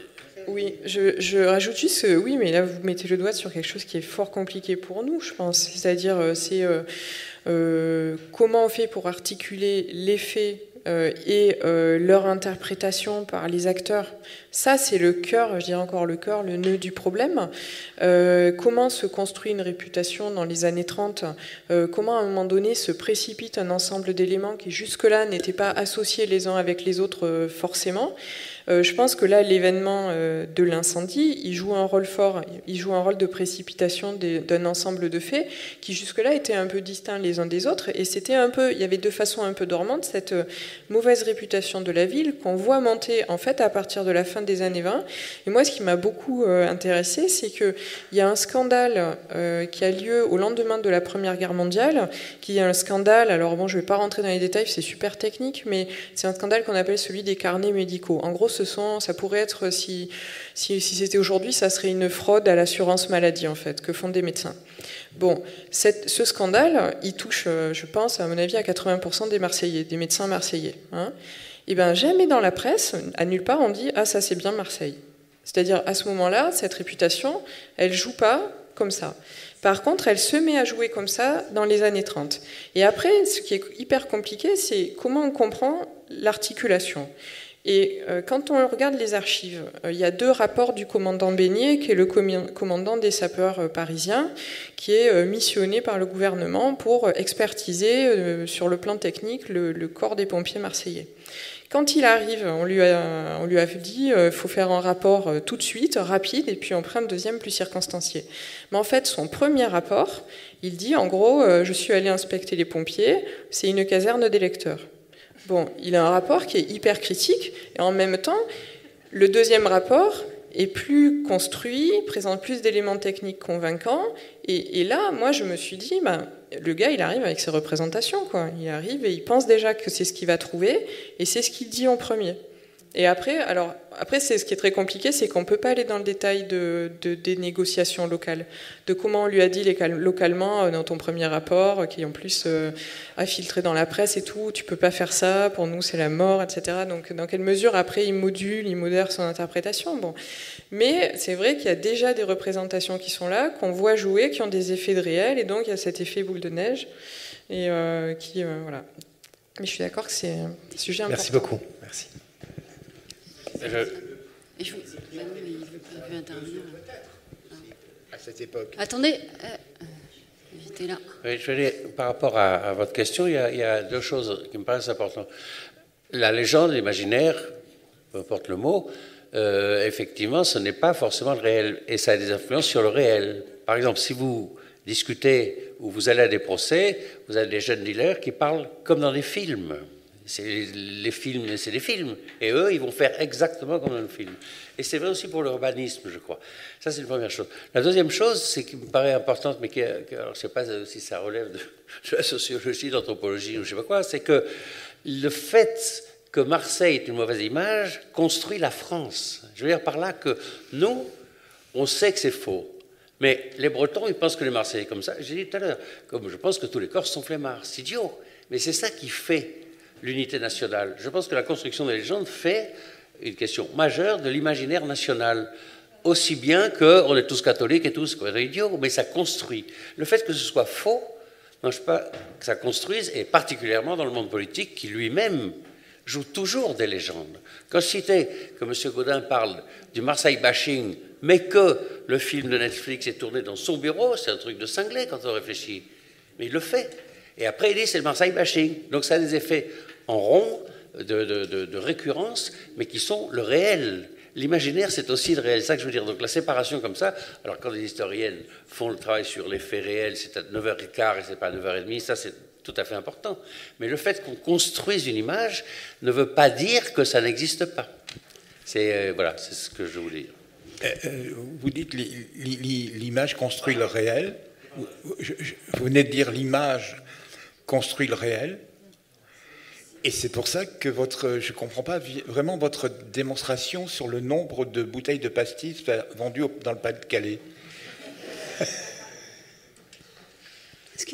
oui, je, je rajoute juste, euh, oui, mais là vous mettez le doigt sur quelque chose qui est fort compliqué pour nous, je pense. C'est-à-dire, euh, c'est euh, euh, comment on fait pour articuler les faits euh, et euh, leur interprétation par les acteurs. Ça, c'est le cœur, je dirais encore le cœur, le nœud du problème. Euh, comment se construit une réputation dans les années trente, euh, comment à un moment donné se précipite un ensemble d'éléments qui jusque-là n'étaient pas associés les uns avec les autres euh, forcément. Euh, je pense que là, l'événement euh, de l'incendie, il joue un rôle fort, il joue un rôle de précipitation d'un ensemble de faits qui jusque-là étaient un peu distincts les uns des autres, et c'était un peu, il y avait de façon un peu dormante cette euh, mauvaise réputation de la ville qu'on voit monter en fait à partir de la fin des années vingt. Et moi, ce qui m'a beaucoup euh, intéressé, c'est qu'il y a un scandale euh, qui a lieu au lendemain de la Première Guerre mondiale, qui est un scandale, alors bon, je ne vais pas rentrer dans les détails, c'est super technique, mais c'est un scandale qu'on appelle celui des carnets médicaux. En gros, ce sont, ça pourrait être, si, si, si c'était aujourd'hui, ça serait une fraude à l'assurance maladie, en fait, que font des médecins. Bon, cette, ce scandale, il touche, je pense, à mon avis, à quatre-vingts pour cent des Marseillais, des médecins marseillais. Hein. Et bien, jamais dans la presse, à nulle part, on dit « Ah, ça, c'est bien Marseille ». C'est-à-dire, à ce moment-là, cette réputation, elle ne joue pas comme ça. Par contre, elle se met à jouer comme ça dans les années trente. Et après, ce qui est hyper compliqué, c'est comment on comprend l'articulation. Et euh, quand on regarde les archives, euh, il y a deux rapports du commandant Beignet, qui est le commandant des sapeurs euh, parisiens, qui est euh, missionné par le gouvernement pour euh, expertiser euh, sur le plan technique le, le corps des pompiers marseillais. Quand il arrive, on lui a, on lui a dit qu'il euh, faut faire un rapport euh, tout de suite, rapide, et puis on prend un deuxième plus circonstancié. Mais en fait, son premier rapport, il dit en gros, euh, je suis allé inspecter les pompiers, c'est une caserne d'électeurs. Bon, il a un rapport qui est hyper critique, et en même temps, le deuxième rapport est plus construit, présente plus d'éléments techniques convaincants, et, et là, moi, je me suis dit, ben, le gars, il arrive avec ses représentations, quoi. Il arrive et il pense déjà que c'est ce qu'il va trouver, et c'est ce qu'il dit en premier. Et après, alors, après, c'est ce qui est très compliqué, c'est qu'on ne peut pas aller dans le détail de, de, des négociations locales, de comment on lui a dit localement dans ton premier rapport, qui en plus euh, a filtré dans la presse et tout, tu ne peux pas faire ça, pour nous c'est la mort, et cetera. Donc dans quelle mesure après il module, il modère son interprétation. Bon. Mais c'est vrai qu'il y a déjà des représentations qui sont là, qu'on voit jouer, qui ont des effets de réel, et donc il y a cet effet boule de neige, et euh, qui, euh, voilà. Mais je suis d'accord que c'est un sujet important. Merci beaucoup. Merci. Je... Et je... Bah non, mais il ne veut plus intervenir. À cette époque. Attendez, euh, j'étais là. Oui, je veux dire, par rapport à, à votre question, il y, a, il y a deux choses qui me paraissent importantes. La légende, l'imaginaire, peu importe le mot, euh, effectivement, ce n'est pas forcément le réel. Et ça a des influences sur le réel. Par exemple, si vous discutez ou vous allez à des procès, vous avez des jeunes dealers qui parlent comme dans des films. C'est les films, c'est des films. Et eux, ils vont faire exactement comme dans le film. Et c'est vrai aussi pour l'urbanisme, je crois. Ça, c'est une première chose. La deuxième chose, c'est qui me paraît importante, mais qui, alors, je ne sais pas si ça relève de, de la sociologie, de l'anthropologie ou je ne sais pas quoi, c'est que le fait que Marseille est une mauvaise image construit la France. Je veux dire par là que nous, on sait que c'est faux. Mais les Bretons, ils pensent que les Marseillais comme ça. J'ai dit tout à l'heure, comme je pense que tous les Corses sont flemmards. C'est idiot. Mais c'est ça qui fait l'unité nationale. Je pense que la construction des légendes fait une question majeure de l'imaginaire national. Aussi bien qu'on est tous catholiques et tous idiots, mais ça construit. Le fait que ce soit faux n'empêche pas que ça construise, et particulièrement dans le monde politique qui lui-même joue toujours des légendes. Quand je citais que M. Gaudin parle du Marseille bashing, mais que le film de Netflix est tourné dans son bureau, c'est un truc de cinglé quand on réfléchit. Mais il le fait. Et après, il dit c'est le Marseille bashing. Donc ça a des effets en rond de, de, de, de récurrence, mais qui sont le réel. L'imaginaire, c'est aussi le réel. C'est ça que je veux dire. Donc la séparation comme ça, alors quand les historiennes font le travail sur les faits réels, c'est à neuf heures quinze et c'est pas à neuf heures trente, ça c'est tout à fait important. Mais le fait qu'on construise une image ne veut pas dire que ça n'existe pas. C'est euh, voilà, c'est ce que je voulais dire. Euh, vous dites l'image construit le réel. Vous venez de dire l'image construit le réel. Et c'est pour ça que votre, je ne comprends pas vraiment votre démonstration sur le nombre de bouteilles de pastis vendues dans le Pas-de-Calais. Est-ce que, est-ce que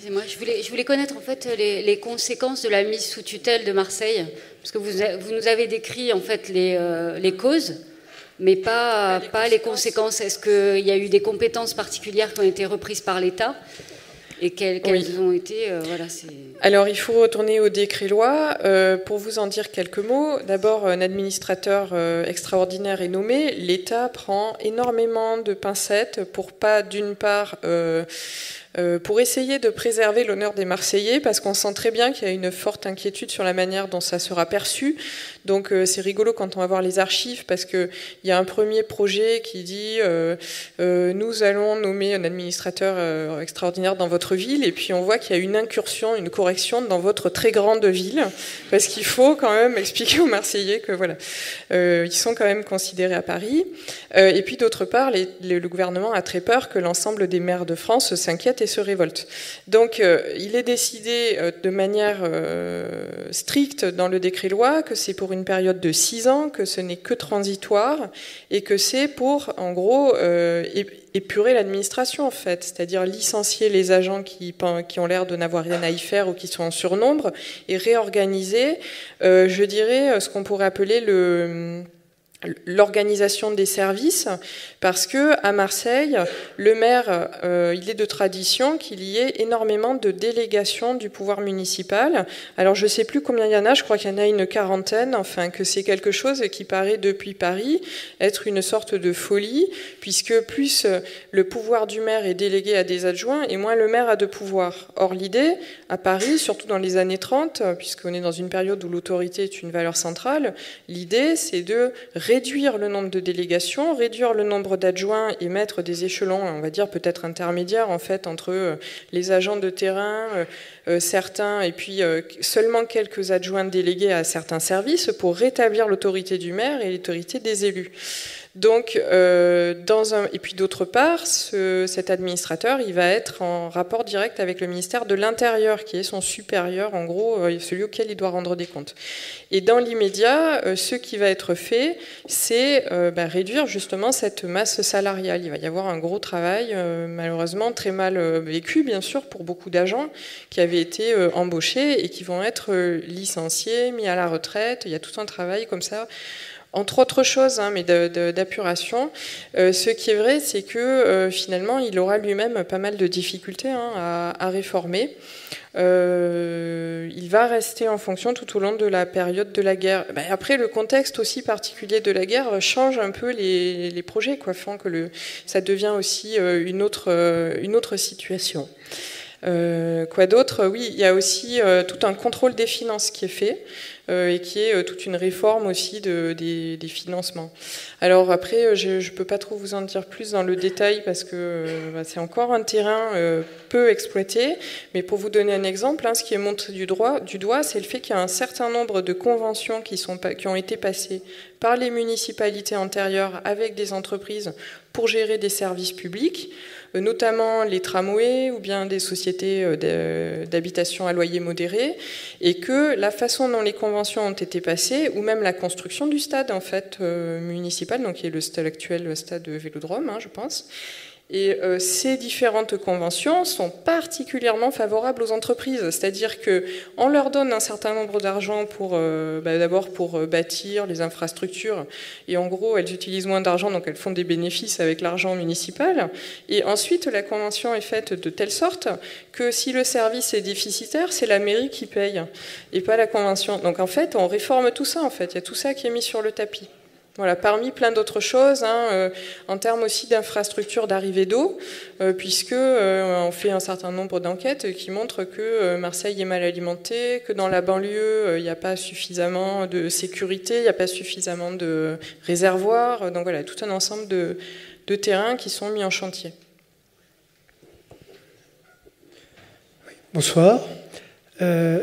excusez-moi, je voulais, je voulais connaître en fait les, les conséquences de la mise sous tutelle de Marseille, parce que vous, vous nous avez décrit en fait les, euh, les causes, mais pas, les, pas conséquences. les conséquences. Est-ce qu'il y a eu des compétences particulières qui ont été reprises par l'État et quelles, quelles oui. ont été euh, voilà, Alors, il faut retourner au décret-loi. Euh, pour vous en dire quelques mots, d'abord, un administrateur euh, extraordinaire est nommé. L'État prend énormément de pincettes pour pas, d'une part... Euh, Euh, pour essayer de préserver l'honneur des Marseillais, parce qu'on sent très bien qu'il y a une forte inquiétude sur la manière dont ça sera perçu. Donc euh, c'est rigolo quand on va voir les archives, parce qu'il y a un premier projet qui dit euh, euh, nous allons nommer un administrateur euh, extraordinaire dans votre ville, et puis on voit qu'il y a une incursion, une correction dans votre très grande ville, parce qu'il faut quand même expliquer aux Marseillais que voilà, euh, ils sont quand même considérés à Paris. Euh, et puis d'autre part, les, les, le gouvernement a très peur que l'ensemble des maires de France s'inquiètent et se révolte. Donc euh, il est décidé euh, de manière euh, stricte dans le décret-loi que c'est pour une période de six ans, que ce n'est que transitoire et que c'est pour, en gros, euh, épurer l'administration, en fait, c'est-à-dire licencier les agents qui, qui ont l'air de n'avoir rien à y faire ou qui sont en surnombre et réorganiser, euh, je dirais, ce qu'on pourrait appeler le... l'organisation des services, parce que à Marseille, le maire, euh, il est de tradition qu'il y ait énormément de délégations du pouvoir municipal. Alors je ne sais plus combien il y en a, je crois qu'il y en a une quarantaine, enfin que c'est quelque chose qui paraît depuis Paris être une sorte de folie, puisque plus le pouvoir du maire est délégué à des adjoints et moins le maire a de pouvoir. Or l'idée, à Paris, surtout dans les années trente, puisqu'on est dans une période où l'autorité est une valeur centrale, l'idée c'est de réduire le nombre de délégations, réduire le nombre d'adjoints et mettre des échelons, on va dire peut-être intermédiaires en fait entre les agents de terrain, euh, certains et puis euh, seulement quelques adjoints délégués à certains services pour rétablir l'autorité du maire et l'autorité des élus. Donc, euh, dans un, et puis d'autre part, ce, cet administrateur, il va être en rapport direct avec le ministère de l'Intérieur, qui est son supérieur, en gros, euh, celui auquel il doit rendre des comptes. Et dans l'immédiat, euh, ce qui va être fait, c'est euh, bah, réduire justement cette masse salariale. Il va y avoir un gros travail, euh, malheureusement très mal euh, vécu, bien sûr, pour beaucoup d'agents qui avaient été euh, embauchés et qui vont être euh, licenciés, mis à la retraite. Il y a tout un travail comme ça. Entre autres choses, hein, mais de, de, d'apuration, euh, ce qui est vrai, c'est que euh, finalement, il aura lui-même pas mal de difficultés hein, à, à réformer. Euh, il va rester en fonction tout au long de la période de la guerre. Ben, après, le contexte aussi particulier de la guerre change un peu les, les projets, quoi, font que le, ça devient aussi euh, une, autre, euh, une autre situation. Euh, quoi d'autre? Oui, il y a aussi euh, tout un contrôle des finances qui est fait. Euh, et qui est euh, toute une réforme aussi de, des, des financements. Alors après, je ne peux pas trop vous en dire plus dans le détail parce que euh, bah, c'est encore un terrain euh, peu exploité, mais pour vous donner un exemple, hein, ce qui est montré du, droit, du doigt, c'est le fait qu'il y a un certain nombre de conventions qui, sont, qui ont été passées par les municipalités antérieures avec des entreprises pour gérer des services publics, notamment les tramways ou bien des sociétés d'habitation à loyer modéré, et que la façon dont les conventions ont été passées, ou même la construction du stade en fait euh, municipal, donc qui est le stade actuel, le stade Vélodrome, hein, je pense. Et euh, ces différentes conventions sont particulièrement favorables aux entreprises, c'est-à-dire qu'on leur donne un certain nombre d'argent pour, euh, bah, d'abord pour euh, bâtir les infrastructures, et en gros elles utilisent moins d'argent, donc elles font des bénéfices avec l'argent municipal, et ensuite la convention est faite de telle sorte que si le service est déficitaire, c'est la mairie qui paye, et pas la convention. Donc en fait, on réforme tout ça, en fait, il y a tout ça qui est mis sur le tapis. Voilà, parmi plein d'autres choses, hein, euh, en termes aussi d'infrastructures d'arrivée d'eau, euh, puisque euh, on fait un certain nombre d'enquêtes qui montrent que euh, Marseille est mal alimentée, que dans la banlieue, il n'y a pas suffisamment de sécurité, il n'y a pas suffisamment de réservoirs. Donc voilà, tout un ensemble de, de terrains qui sont mis en chantier. Bonsoir. Euh,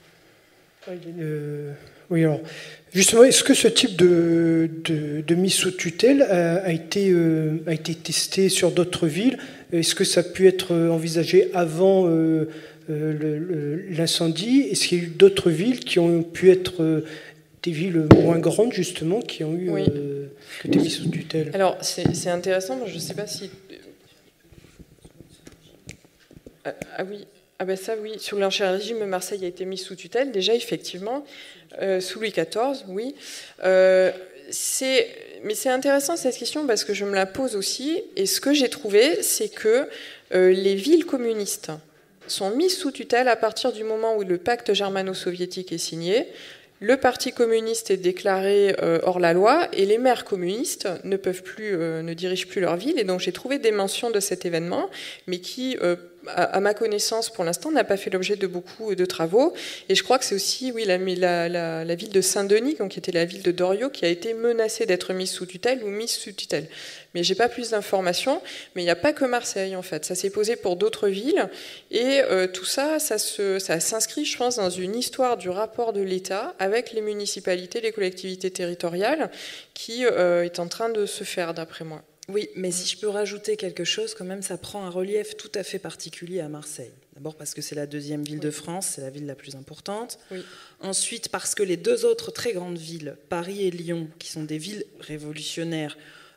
euh, oui, alors... Justement, est-ce que ce type de, de, de mise sous tutelle a, a, été, euh, a été testé sur d'autres villes? Est-ce que ça a pu être envisagé avant euh, euh, l'incendie? Est-ce qu'il y a eu d'autres villes qui ont pu être euh, des villes moins grandes, justement, qui ont eu oui. euh, été mises sous tutelle? Alors, c'est intéressant, je ne sais pas si... Ah, ah oui... Ah ben ça oui, sous l'Ancien Régime, Marseille a été mise sous tutelle, déjà effectivement, euh, sous Louis quatorze, oui. Euh, c'est, mais c'est intéressant cette question parce que je me la pose aussi, et ce que j'ai trouvé, c'est que euh, les villes communistes sont mises sous tutelle à partir du moment où le pacte germano-soviétique est signé. Le parti communiste est déclaré euh, hors la loi et les maires communistes ne peuvent plus, euh, ne dirigent plus leur ville. Et donc j'ai trouvé des mentions de cet événement, mais qui, euh, à, à ma connaissance, pour l'instant, n'a pas fait l'objet de beaucoup de travaux. Et je crois que c'est aussi, oui, la, la, la, la ville de Saint-Denis, donc, qui était la ville de Doriot, qui a été menacée d'être mise sous tutelle ou mise sous tutelle. Mais j'ai pas plus d'informations. Mais il n'y a pas que Marseille, en fait. Ça s'est posé pour d'autres villes. Et euh, tout ça, ça, se, ça s'inscrit, je pense, dans une histoire du rapport de l'État avec les municipalités, les collectivités territoriales, qui euh, est en train de se faire, d'après moi. Oui, mais si je peux rajouter quelque chose, quand même, ça prend un relief tout à fait particulier à Marseille. D'abord parce que c'est la deuxième ville de France, c'est la ville la plus importante. Oui. Ensuite, parce que les deux autres très grandes villes, Paris et Lyon, qui sont des villes révolutionnaires,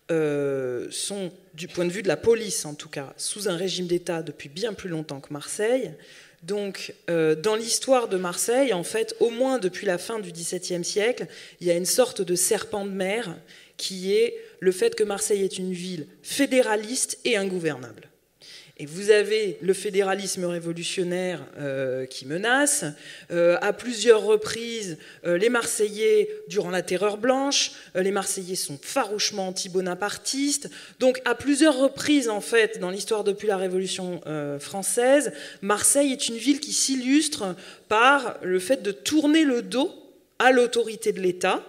euh, sont, du point de vue de la police en tout cas, sous un régime d'État depuis bien plus longtemps que Marseille. Donc, euh, dans l'histoire de Marseille, en fait, au moins depuis la fin du dix-septième siècle, il y a une sorte de serpent de mer qui est le fait que Marseille est une ville fédéraliste et ingouvernable. Et vous avez le fédéralisme révolutionnaire euh, qui menace. Euh, à plusieurs reprises, euh, les Marseillais, durant la Terreur blanche, euh, les Marseillais sont farouchement anti-bonapartistes. Donc, à plusieurs reprises, en fait, dans l'histoire depuis la Révolution euh, française, Marseille est une ville qui s'illustre par le fait de tourner le dos à l'autorité de l'État.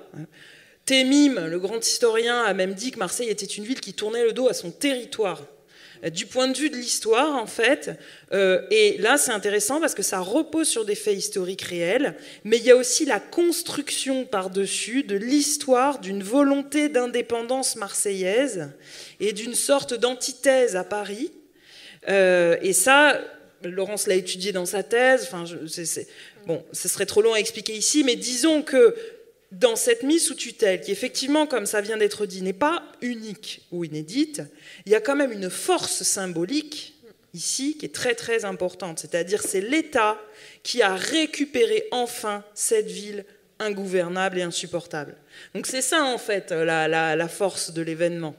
Témime, le grand historien, a même dit que Marseille était une ville qui tournait le dos à son territoire. Du point de vue de l'histoire, en fait, euh, et là c'est intéressant parce que ça repose sur des faits historiques réels, mais il y a aussi la construction par-dessus de l'histoire d'une volonté d'indépendance marseillaise et d'une sorte d'antithèse à Paris. Euh, et ça, Laurence l'a étudié dans sa thèse, enfin, je, c'est, c'est, bon, ce serait trop long à expliquer ici, mais disons que dans cette mise sous tutelle, qui effectivement, comme ça vient d'être dit, n'est pas unique ou inédite, il y a quand même une force symbolique ici qui est très très importante. C'est-à-dire c'est l'État qui a récupéré enfin cette ville ingouvernable et insupportable. Donc c'est ça en fait la, la, la force de l'événement.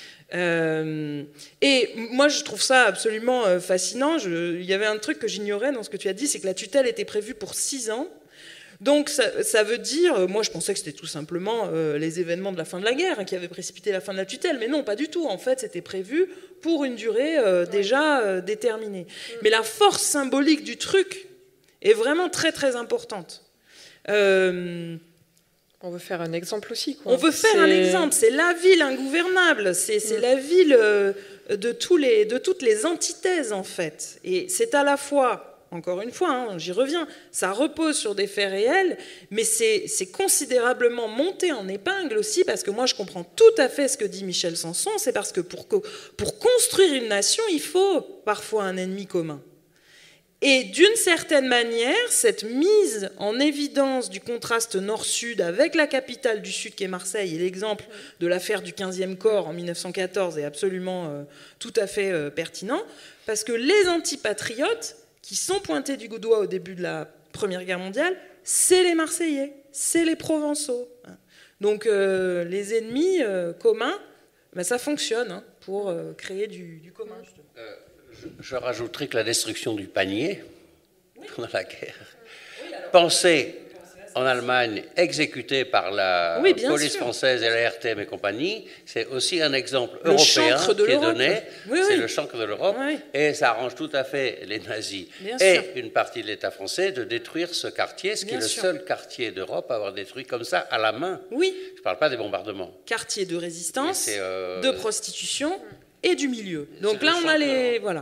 Euh, et moi je trouve ça absolument fascinant. Je, il y avait un truc que j'ignorais dans ce que tu as dit, c'est que la tutelle était prévue pour six ans. Donc ça, ça veut dire, moi je pensais que c'était tout simplement euh, les événements de la fin de la guerre hein, qui avaient précipité la fin de la tutelle, mais non, pas du tout. En fait, c'était prévu pour une durée euh, déjà euh, déterminée. Mmh. Mais la force symbolique du truc est vraiment très très importante. Euh, on veut faire un exemple aussi, quoi. On veut faire c'est... un exemple. C'est la ville ingouvernable. C'est, c'est mmh. la ville euh, de, tous les, de toutes les antithèses, en fait. Et c'est à la fois... Encore une fois, hein, j'y reviens, ça repose sur des faits réels, mais c'est, c'est considérablement monté en épingle aussi, parce que moi je comprends tout à fait ce que dit Michel Sanson, c'est parce que pour, pour construire une nation, il faut parfois un ennemi commun. Et d'une certaine manière, cette mise en évidence du contraste nord-sud avec la capitale du Sud qui est Marseille, et l'exemple de l'affaire du quinzième corps en mille neuf cent quatorze est absolument euh, tout à fait euh, pertinent, parce que les antipatriotes qui sont pointés du doigt au début de la Première Guerre mondiale, c'est les Marseillais, c'est les Provençaux. Donc euh, les ennemis euh, communs, ben, ça fonctionne hein, pour euh, créer du, du commun. Euh, je, je rajouterai que la destruction du panier oui. pendant la guerre, oui, alors, pensez en Allemagne, exécuté par la oui, police sûr. française et la R T M et compagnie, c'est aussi un exemple le européen qui est donné. Oui, c'est oui. le chancre de l'Europe. Oui. Et ça arrange tout à fait les nazis bien et sûr. une partie de l'État français de détruire ce quartier, ce bien qui est sûr. le seul quartier d'Europe à avoir détruit comme ça à la main. Oui. Je ne parle pas des bombardements. Quartier de résistance, euh... de prostitution et du milieu. Donc c'est là, on a les... Voilà.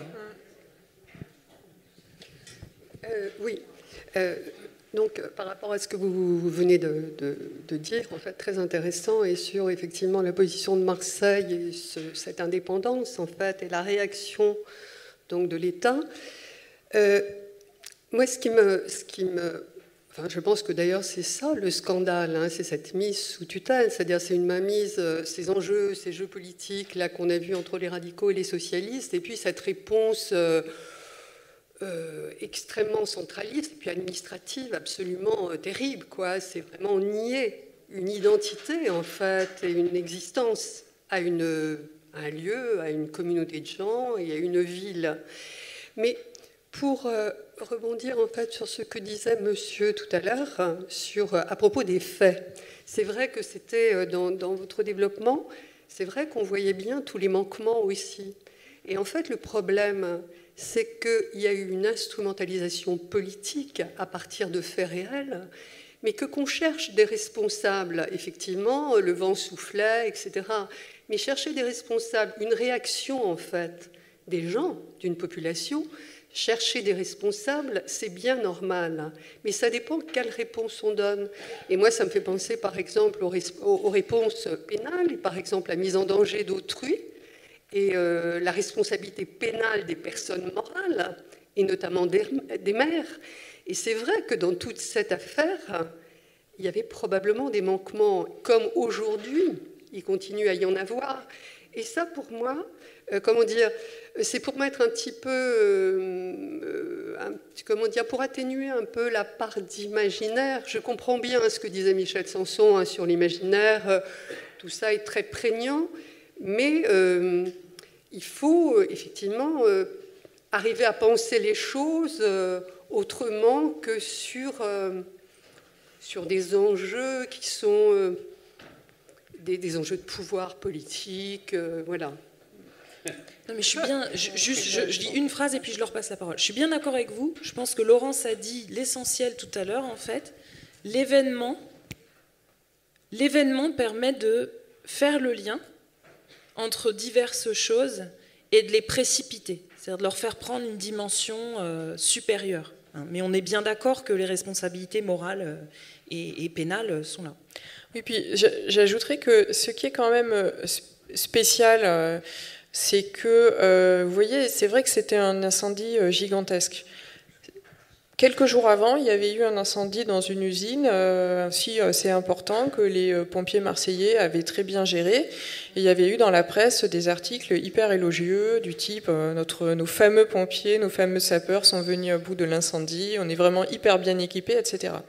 Euh, oui. Euh... Donc, par rapport à ce que vous venez de, de, de dire, en fait, très intéressant, et sur effectivement la position de Marseille et ce, cette indépendance, en fait, et la réaction donc de l'État. Euh, moi, ce qui me, ce qui me, enfin, je pense que d'ailleurs c'est ça le scandale, hein, c'est cette mise sous tutelle, c'est-à-dire c'est une mainmise, ces enjeux, ces jeux politiques là qu'on a vus entre les radicaux et les socialistes, et puis cette réponse. Euh, euh, extrêmement centraliste et puis administrative, absolument euh, terrible, quoi. C'est vraiment nier une identité, en fait, et une existence à, une, à un lieu, à une communauté de gens et à une ville. Mais pour euh, rebondir, en fait, sur ce que disait monsieur tout à l'heure, sur, à propos des faits, c'est vrai que c'était dans, dans votre développement, c'est vrai qu'on voyait bien tous les manquements aussi. Et en fait, le problème, c'est qu'il y a eu une instrumentalisation politique à partir de faits réels, mais que qu'on cherche des responsables, effectivement, le vent soufflait, et cetera. Mais chercher des responsables, une réaction, en fait, des gens, d'une population, chercher des responsables, c'est bien normal, mais ça dépend quelle réponse on donne. Et moi, ça me fait penser, par exemple, aux, aux réponses pénales, et par exemple, la mise en danger d'autrui, et euh, la responsabilité pénale des personnes morales, et notamment des, des maires. Et c'est vrai que dans toute cette affaire, il y avait probablement des manquements, comme aujourd'hui, il continue à y en avoir. Et ça, pour moi, euh, comment dire, c'est pour mettre un petit peu, euh, un, comment dire, pour atténuer un peu la part d'imaginaire. Je comprends bien ce que disait Michel Sanson hein, sur l'imaginaire, euh, tout ça est très prégnant, mais euh, il faut euh, effectivement euh, arriver à penser les choses euh, autrement que sur, euh, sur des enjeux qui sont euh, des, des enjeux de pouvoir politique, euh, voilà. Non, mais je suis bien. Je, juste, je, je dis une phrase et puis je leur passe la parole. Je suis bien d'accord avec vous. Je pense que Laurence a dit l'essentiel tout à l'heure. En fait, l'événement, l'événement permet de faire le lien entre diverses choses et de les précipiter, c'est-à-dire de leur faire prendre une dimension euh, supérieure. Hein. Mais on est bien d'accord que les responsabilités morales euh, et, et pénales sont là. Oui, puis j'ajouterais que ce qui est quand même spécial. Euh, c'est que, euh, vous voyez, c'est vrai que c'était un incendie euh, gigantesque. Quelques jours avant, il y avait eu un incendie dans une usine, euh, si euh, c'est important, que les euh, pompiers marseillais avaient très bien géré. Et il y avait eu dans la presse des articles hyper élogieux, du type euh, notre, nos fameux pompiers, nos fameux sapeurs sont venus à bout de l'incendie, on est vraiment hyper bien équipés, et cetera.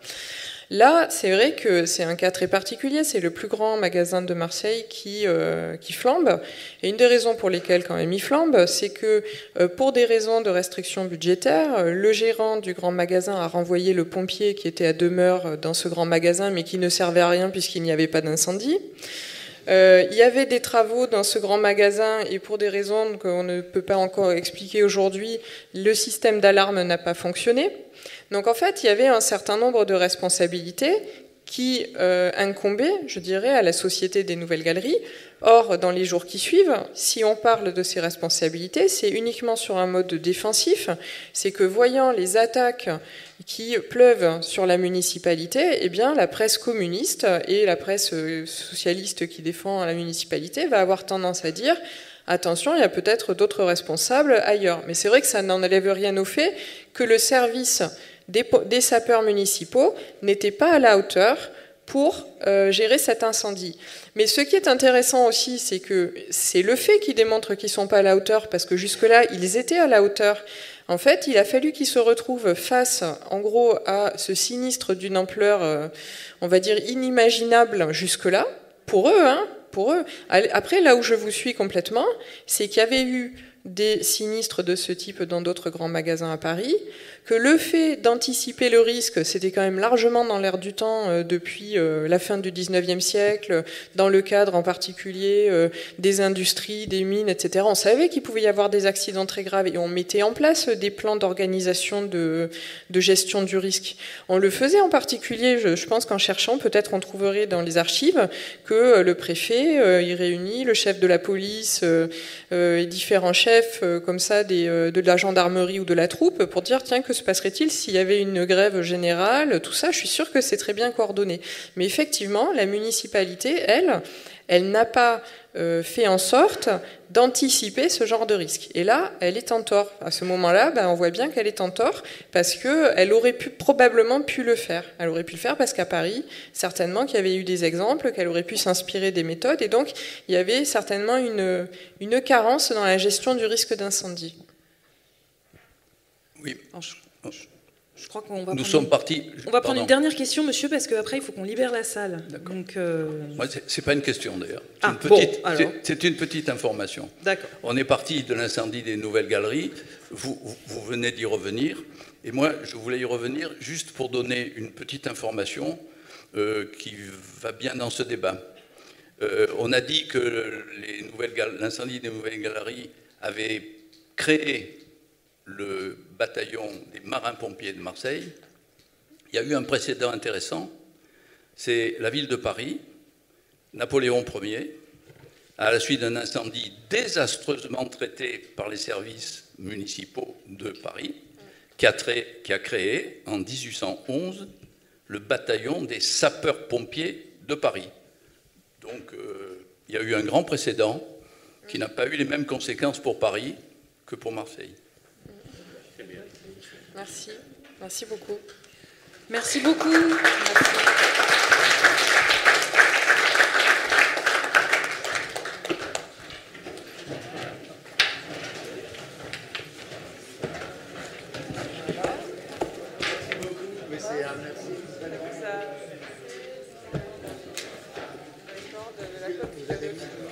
Là, c'est vrai que c'est un cas très particulier, c'est le plus grand magasin de Marseille qui, euh, qui flambe. Et une des raisons pour lesquelles quand même il flambe, c'est que euh, pour des raisons de restrictions budgétaires, le gérant du grand magasin a renvoyé le pompier qui était à demeure dans ce grand magasin, mais qui ne servait à rien puisqu'il n'y avait pas d'incendie. Euh, il y avait des travaux dans ce grand magasin et pour des raisons qu'on ne peut pas encore expliquer aujourd'hui, le système d'alarme n'a pas fonctionné. Donc en fait, il y avait un certain nombre de responsabilités qui euh, incombaient, je dirais, à la Société des Nouvelles Galeries. Or, dans les jours qui suivent, si on parle de ces responsabilités, c'est uniquement sur un mode défensif. C'est que voyant les attaques qui pleuvent sur la municipalité, eh bien, la presse communiste et la presse socialiste qui défend la municipalité va avoir tendance à dire « Attention, il y a peut-être d'autres responsables ailleurs ». Mais c'est vrai que ça n'enlève rien au fait que le service des, des sapeurs municipaux n'était pas à la hauteur pour euh, gérer cet incendie. Mais ce qui est intéressant aussi, c'est que c'est le fait qui démontre qu'ils ne sont pas à la hauteur, parce que jusque-là, ils étaient à la hauteur. En fait, il a fallu qu'ils se retrouvent face, en gros, à ce sinistre d'une ampleur, euh, on va dire, inimaginable jusque-là, pour eux, hein, pour eux. Après, là où je vous suis complètement, c'est qu'il y avait eu des sinistres de ce type dans d'autres grands magasins à Paris, que le fait d'anticiper le risque, c'était quand même largement dans l'air du temps euh, depuis euh, la fin du dix-neuvième siècle, dans le cadre en particulier euh, des industries, des mines, et cetera. On savait qu'il pouvait y avoir des accidents très graves et on mettait en place des plans d'organisation de, de gestion du risque. On le faisait en particulier, je, je pense qu'en cherchant, peut-être on trouverait dans les archives que euh, le préfet, euh, il réunit le chef de la police euh, euh, et différents chefs euh, comme ça des, euh, de la gendarmerie ou de la troupe pour dire tiens, que se passerait-il s'il y avait une grève générale, tout ça, je suis sûre que c'est très bien coordonné. Mais effectivement, la municipalité, elle, elle n'a pas euh, fait en sorte d'anticiper ce genre de risque. Et là, elle est en tort. À ce moment-là, ben, on voit bien qu'elle est en tort parce qu'elle aurait pu, probablement pu le faire. Elle aurait pu le faire parce qu'à Paris, certainement qu'il y avait eu des exemples, qu'elle aurait pu s'inspirer des méthodes, et donc il y avait certainement une, une carence dans la gestion du risque d'incendie. Oui. Alors, je, je, je crois qu'on va. Nous prendre sommes une, partis. On va prendre Pardon. une dernière question, monsieur, parce qu'après il faut qu'on libère la salle. Donc. Euh... Moi, c'est pas une question d'ailleurs. C'est ah, une petite. Bon, alors. C'est une petite information. D'accord. On est parti de l'incendie des Nouvelles Galeries. Vous, vous venez d'y revenir, et moi, je voulais y revenir juste pour donner une petite information euh, qui va bien dans ce débat. Euh, on a dit que l'incendie des Nouvelles Galeries avait créé le bataillon des marins-pompiers de Marseille. Il y a eu un précédent intéressant, c'est la ville de Paris, Napoléon Ier, à la suite d'un incendie désastreusement traité par les services municipaux de Paris, qui a, trai, qui a créé en mille huit cent onze le bataillon des sapeurs-pompiers de Paris. Donc euh, il y a eu un grand précédent qui n'a pas eu les mêmes conséquences pour Paris que pour Marseille. Merci, merci beaucoup. Merci beaucoup. Merci. Vous avez